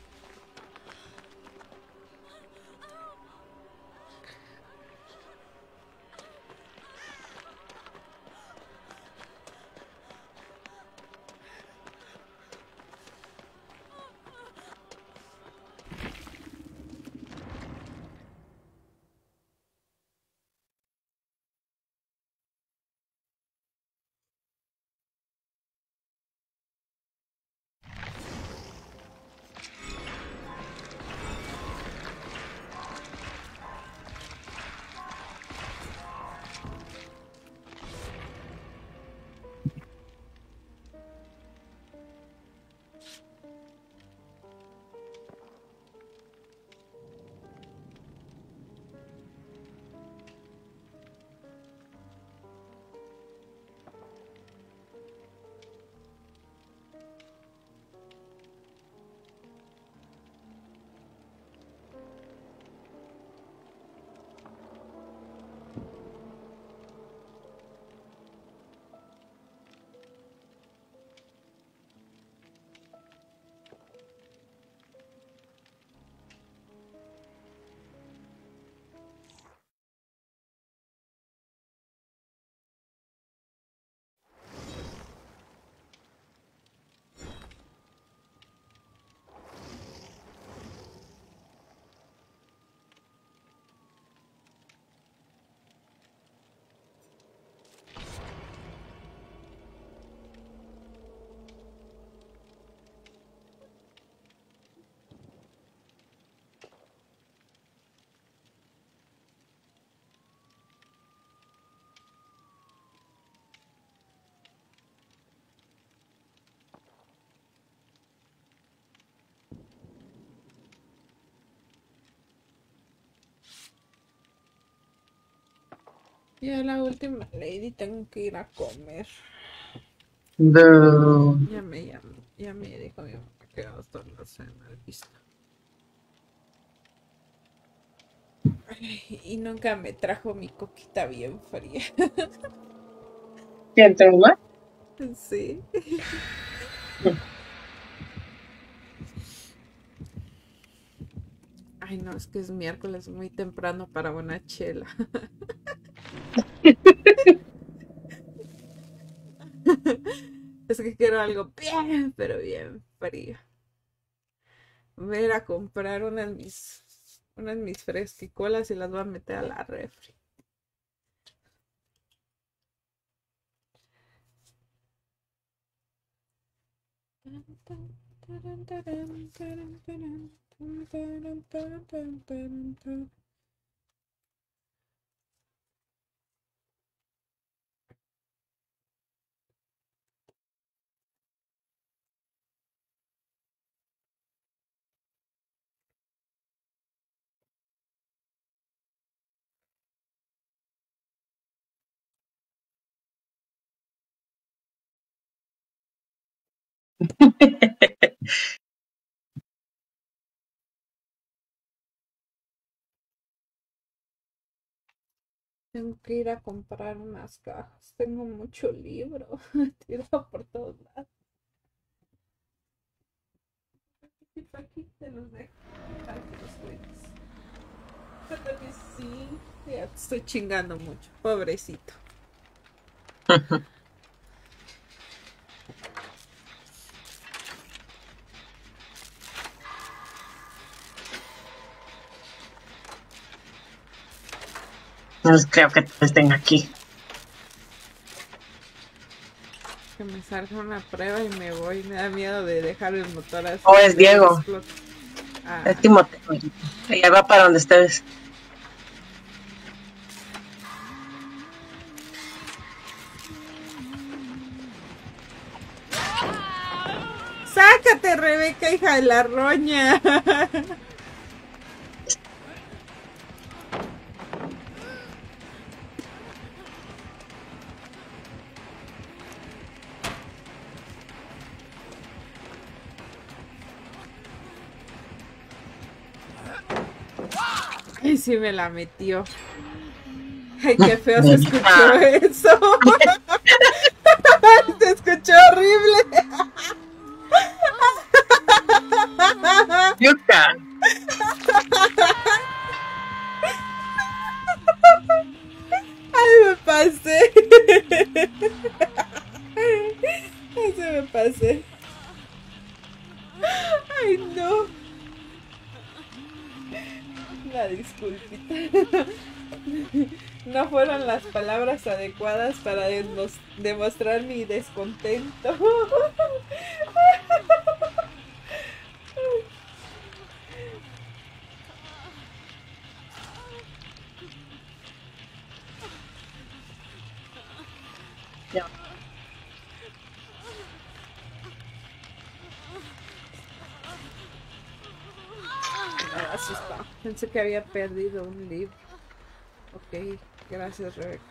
Ya la última lady, tengo que ir a comer. Boo. Ya me, ya, ya me dijo mi mamá que va a estar la cena lista. Ay, y nunca me trajo mi coquita bien fría. ¿Quién te va? Sí. Ay, no, es que es miércoles muy temprano para una chela. Es que quiero algo bien, pero bien frío. Voy a ir a comprar unas de mis, unas de mis fresquicolas y las voy a meter a la refri. Tengo que ir a comprar unas cajas. Tengo mucho libro tirado por todos lados. Y pa' aquí te los dejo para que los cuides. Pero que sí, ya te estoy chingando mucho, pobrecito. No creo que estén aquí. Que me salga una prueba y me voy. Me da miedo de dejar el motor así. Oh, es Diego. Explota. Ah, Es Timoteo. Ella va para donde ustedes. ¡sácate, Rebeca, hija de la roña! Ay, sí me la metió. Ay, qué feo se escuchó eso. Se escuchó horrible. Yuka. Ay, me pasé. Ay, se me pasé. Ay, no. Una disculpita. No fueron las palabras adecuadas para demos- demostrar mi descontento. Ya. Me asustó. Pensé que había perdido un libro. Ok, gracias, Rebeca.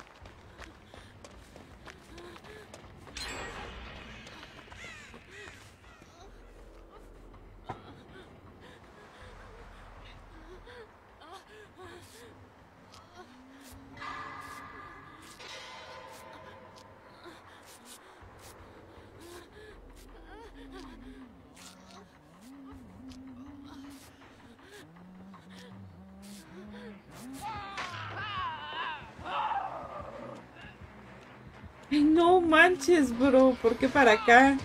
Ay, no manches, bro. ¿Por qué para acá?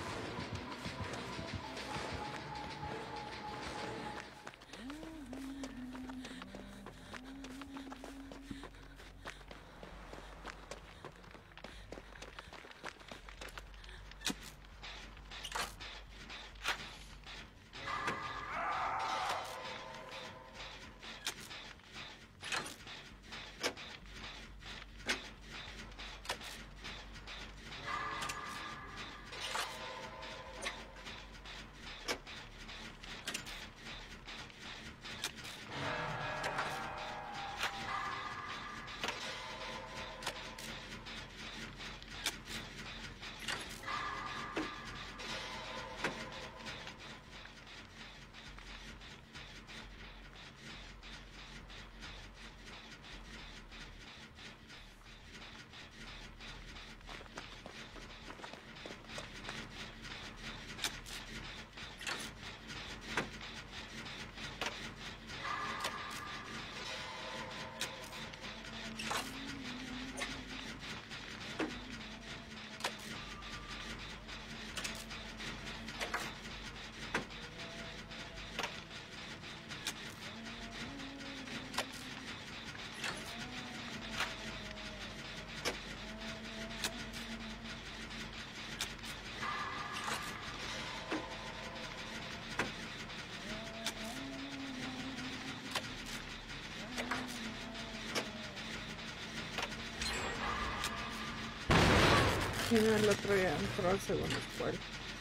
Y no, el otro ya entró al segundo escuela.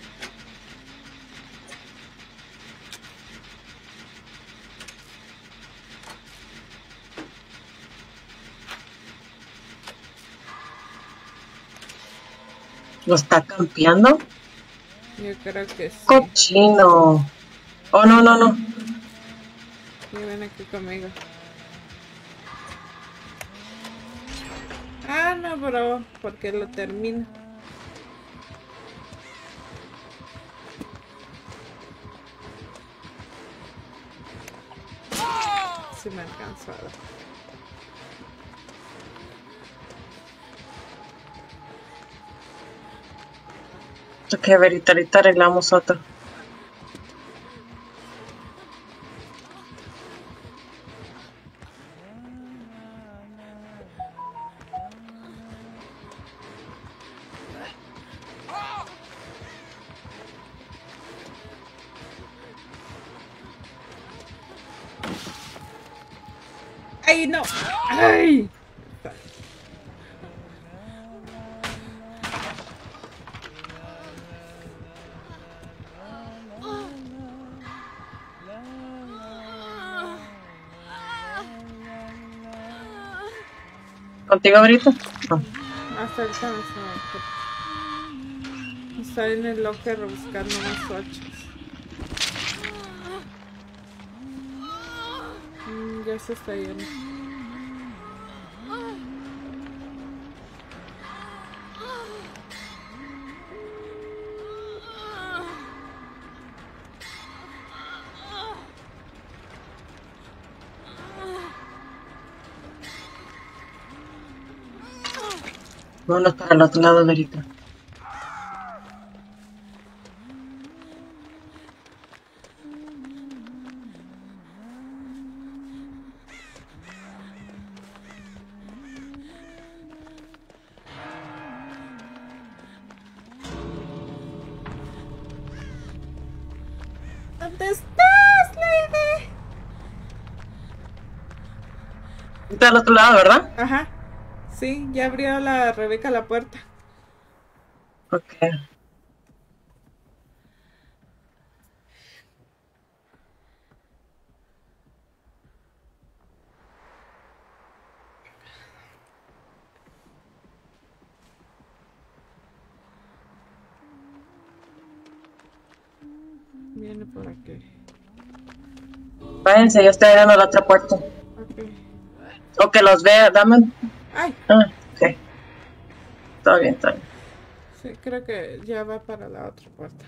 ¿Lo está campeando? Yo creo que sí. Cochino. Oh, no, no, no. Y ven aquí conmigo. Ah, no, bro, porque lo termino. Sí me alcanzó. Ok, a ver, ahorita, ahorita arreglamos otro. ¡Ay, no! ¡Ay! ¿Contigo ahorita? No. Hasta ahorita no se me está en el locker buscando más ocho. Mm, ya se está yendo. Vámonos para el otro lado ahorita. ¿Dónde estás, Lady? Está al otro lado, ¿verdad? Ajá. Sí, ya abrió la Rebeca la puerta. Ok. Viene por aquí. Váyanse, yo estoy abriendo la otra puerta. Ok. O que los vea, dame. Ay, Ah, ok. Todo bien, todo bien. sí, creo que ya va para la otra puerta.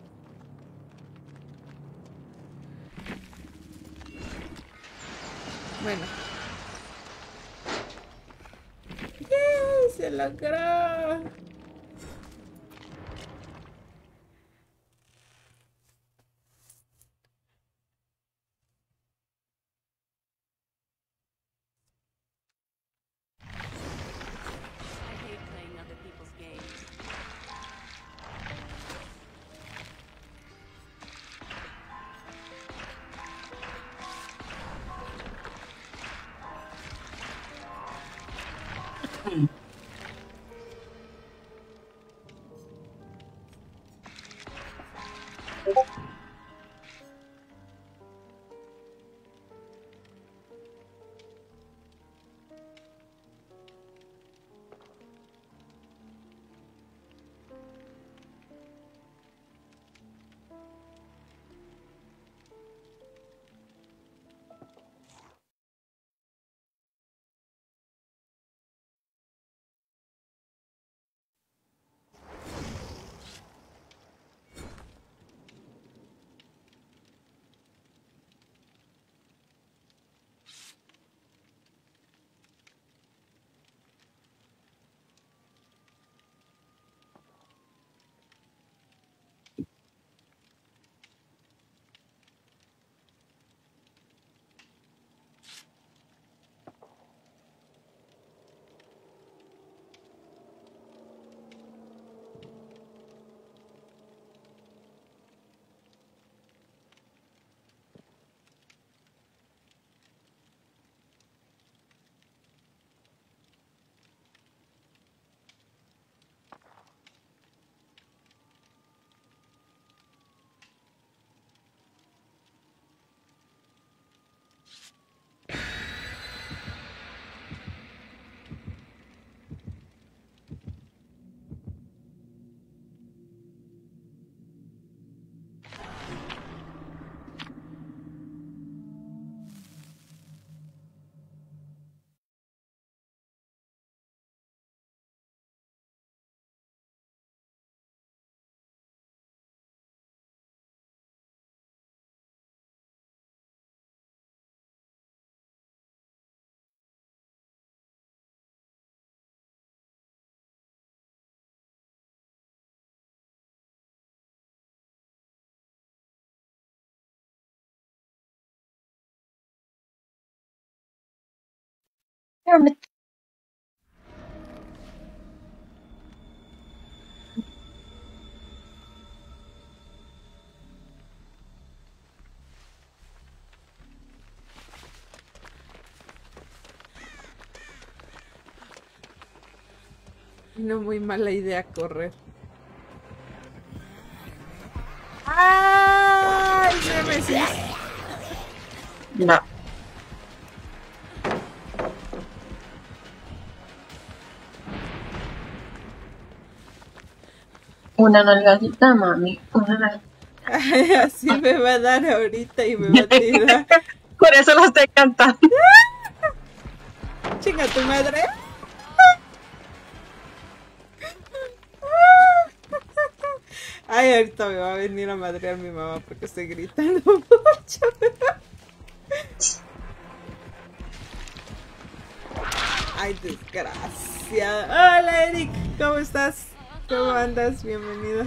Bueno. ¡Yay! ¡Se logró! Hermit. No muy mala idea correr. ¡Ay, Nemesis! No. Una nalgadita, mami. Una nalgadita. Ay, así me va a dar ahorita y me va a tirar. Por eso lo estoy cantando. Chinga tu madre. Ay, ahorita me va a venir a madrear mi mamá porque estoy gritando mucho. Ay, desgraciada. Hola, Eric. ¿Cómo estás? ¿Cómo andas? Bienvenido.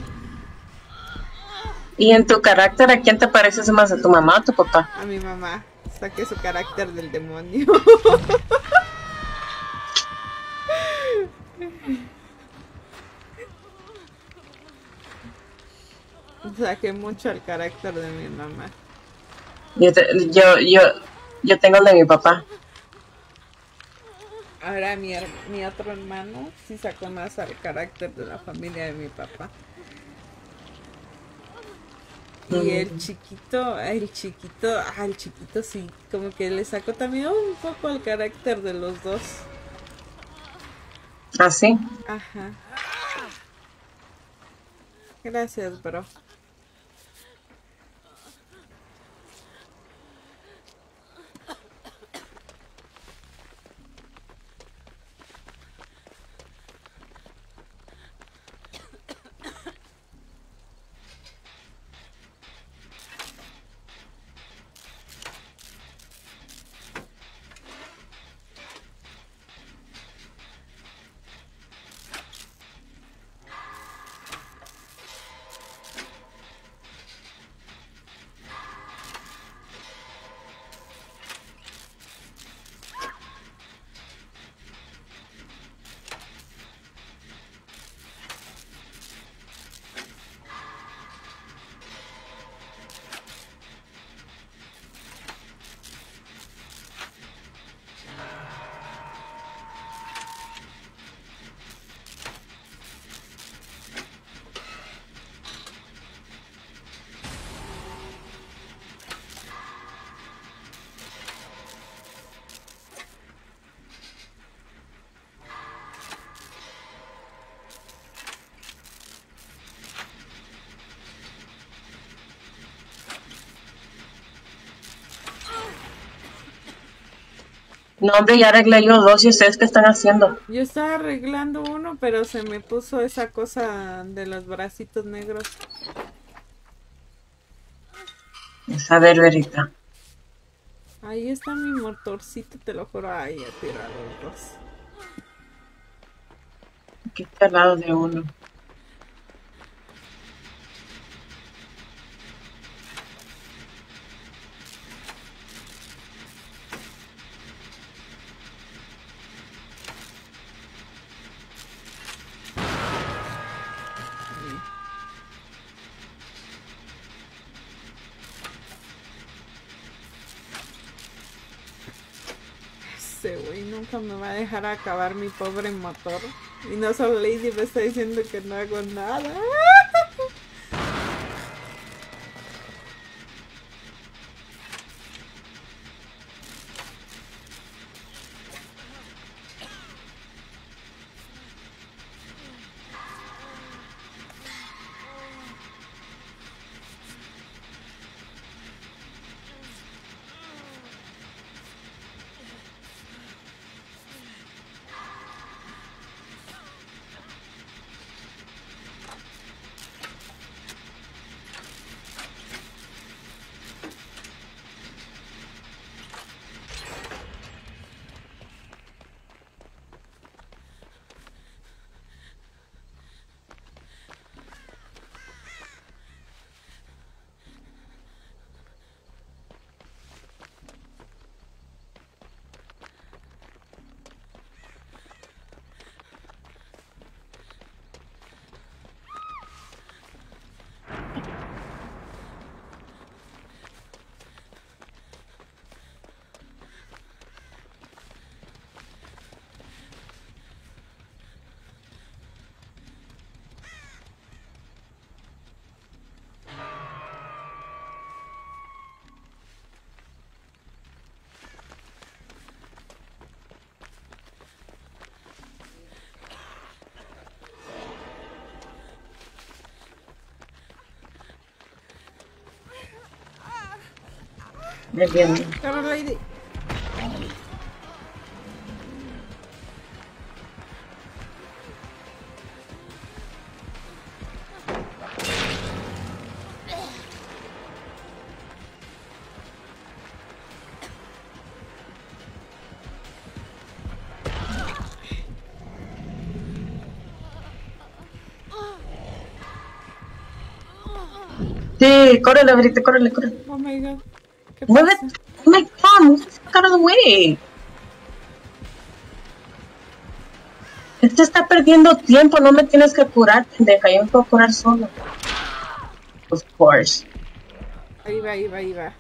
¿Y en tu carácter a quién te pareces más, a tu mamá o a tu papá? A mi mamá. Saqué su carácter del demonio. Saqué mucho el carácter de mi mamá. Yo, te- yo, yo, yo tengo el de mi papá. Ahora mi, her- mi otro hermano sí sacó más al carácter de la familia de mi papá. Y el chiquito, el chiquito, ah, el chiquito sí, como que le sacó también un poco el carácter de los dos. ¿Ah, sí? Ajá. Gracias, bro. No, hombre, ya arreglé yo dos. ¿Y ustedes qué están haciendo? Yo estaba arreglando uno, pero se me puso esa cosa de los bracitos negros. A ver, verita. Ahí está mi motorcito, te lo juro. Ay, ya tiró a los dos. Aquí está al lado de uno. Ese güey nunca me va a dejar acabar mi pobre motor. Y no solo Lady me está diciendo que no hago nada. Es bien. Corre, Lady. Sí, córrele, ahorita, córrele, córrele. Oh my god. ¿Qué Mueve, pasa? oh my god, move the fuck out of the way. Esto está perdiendo tiempo, no me tienes que curar, pendeja, yo me puedo curar solo. Of course. Ahí va, ahí va, ahí va.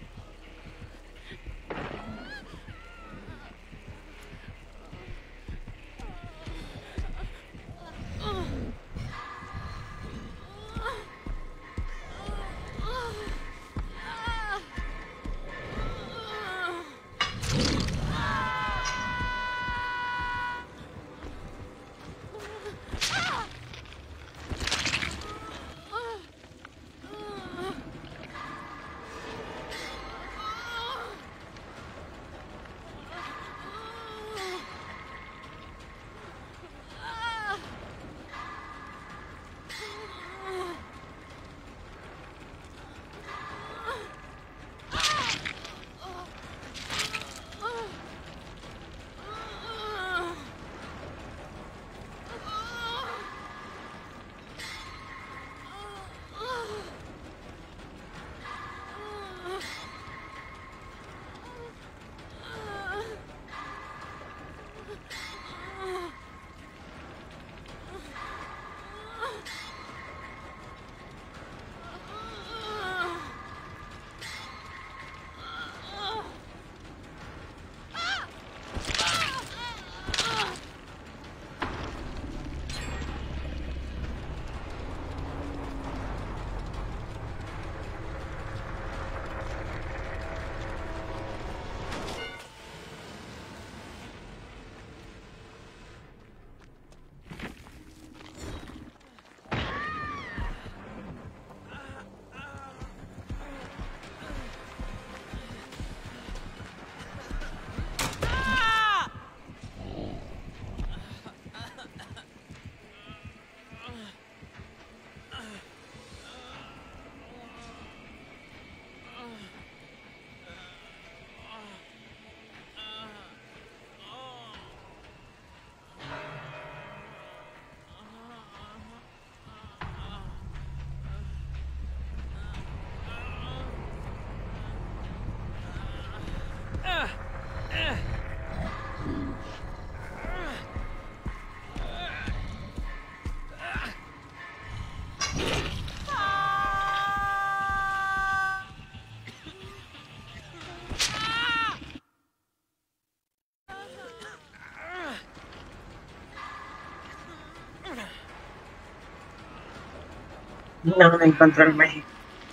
No me encuentro el México.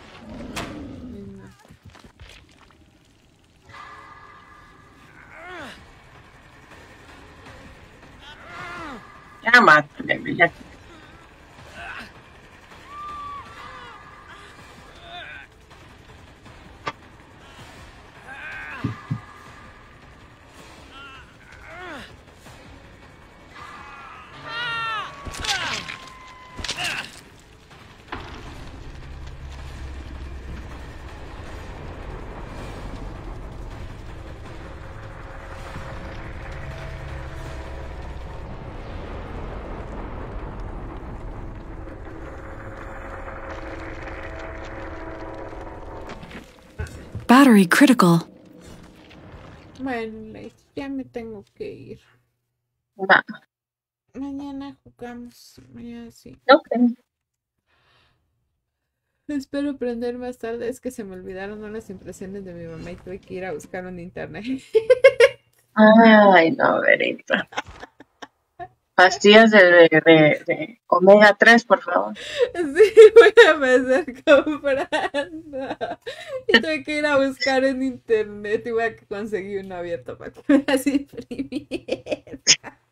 Ya mátale, ya. Battery critical. Bueno, Lady, ya me tengo que ir. Va. Mañana jugamos. Mañana sí. Ok. Espero aprender más tarde. Es que se me olvidaron unas impresiones de mi mamá y tuve que ir a buscar en internet. Ay, no, Verita. Pastillas de, de, de, de omega tres, por favor. Sí, voy a empezar comprando. Y tuve que ir a buscar en internet y voy a conseguir uno abierto para que me las imprimiera.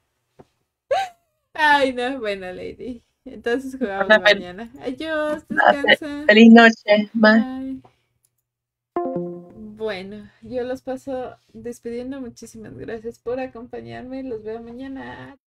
Ay, no, bueno, Lady. Entonces jugamos Hola, Fel- mañana. Adiós, Ah, fe- descansa. Feliz noche. Bye. Bye. Bueno, yo los paso despidiendo. Muchísimas gracias por acompañarme. Los veo mañana.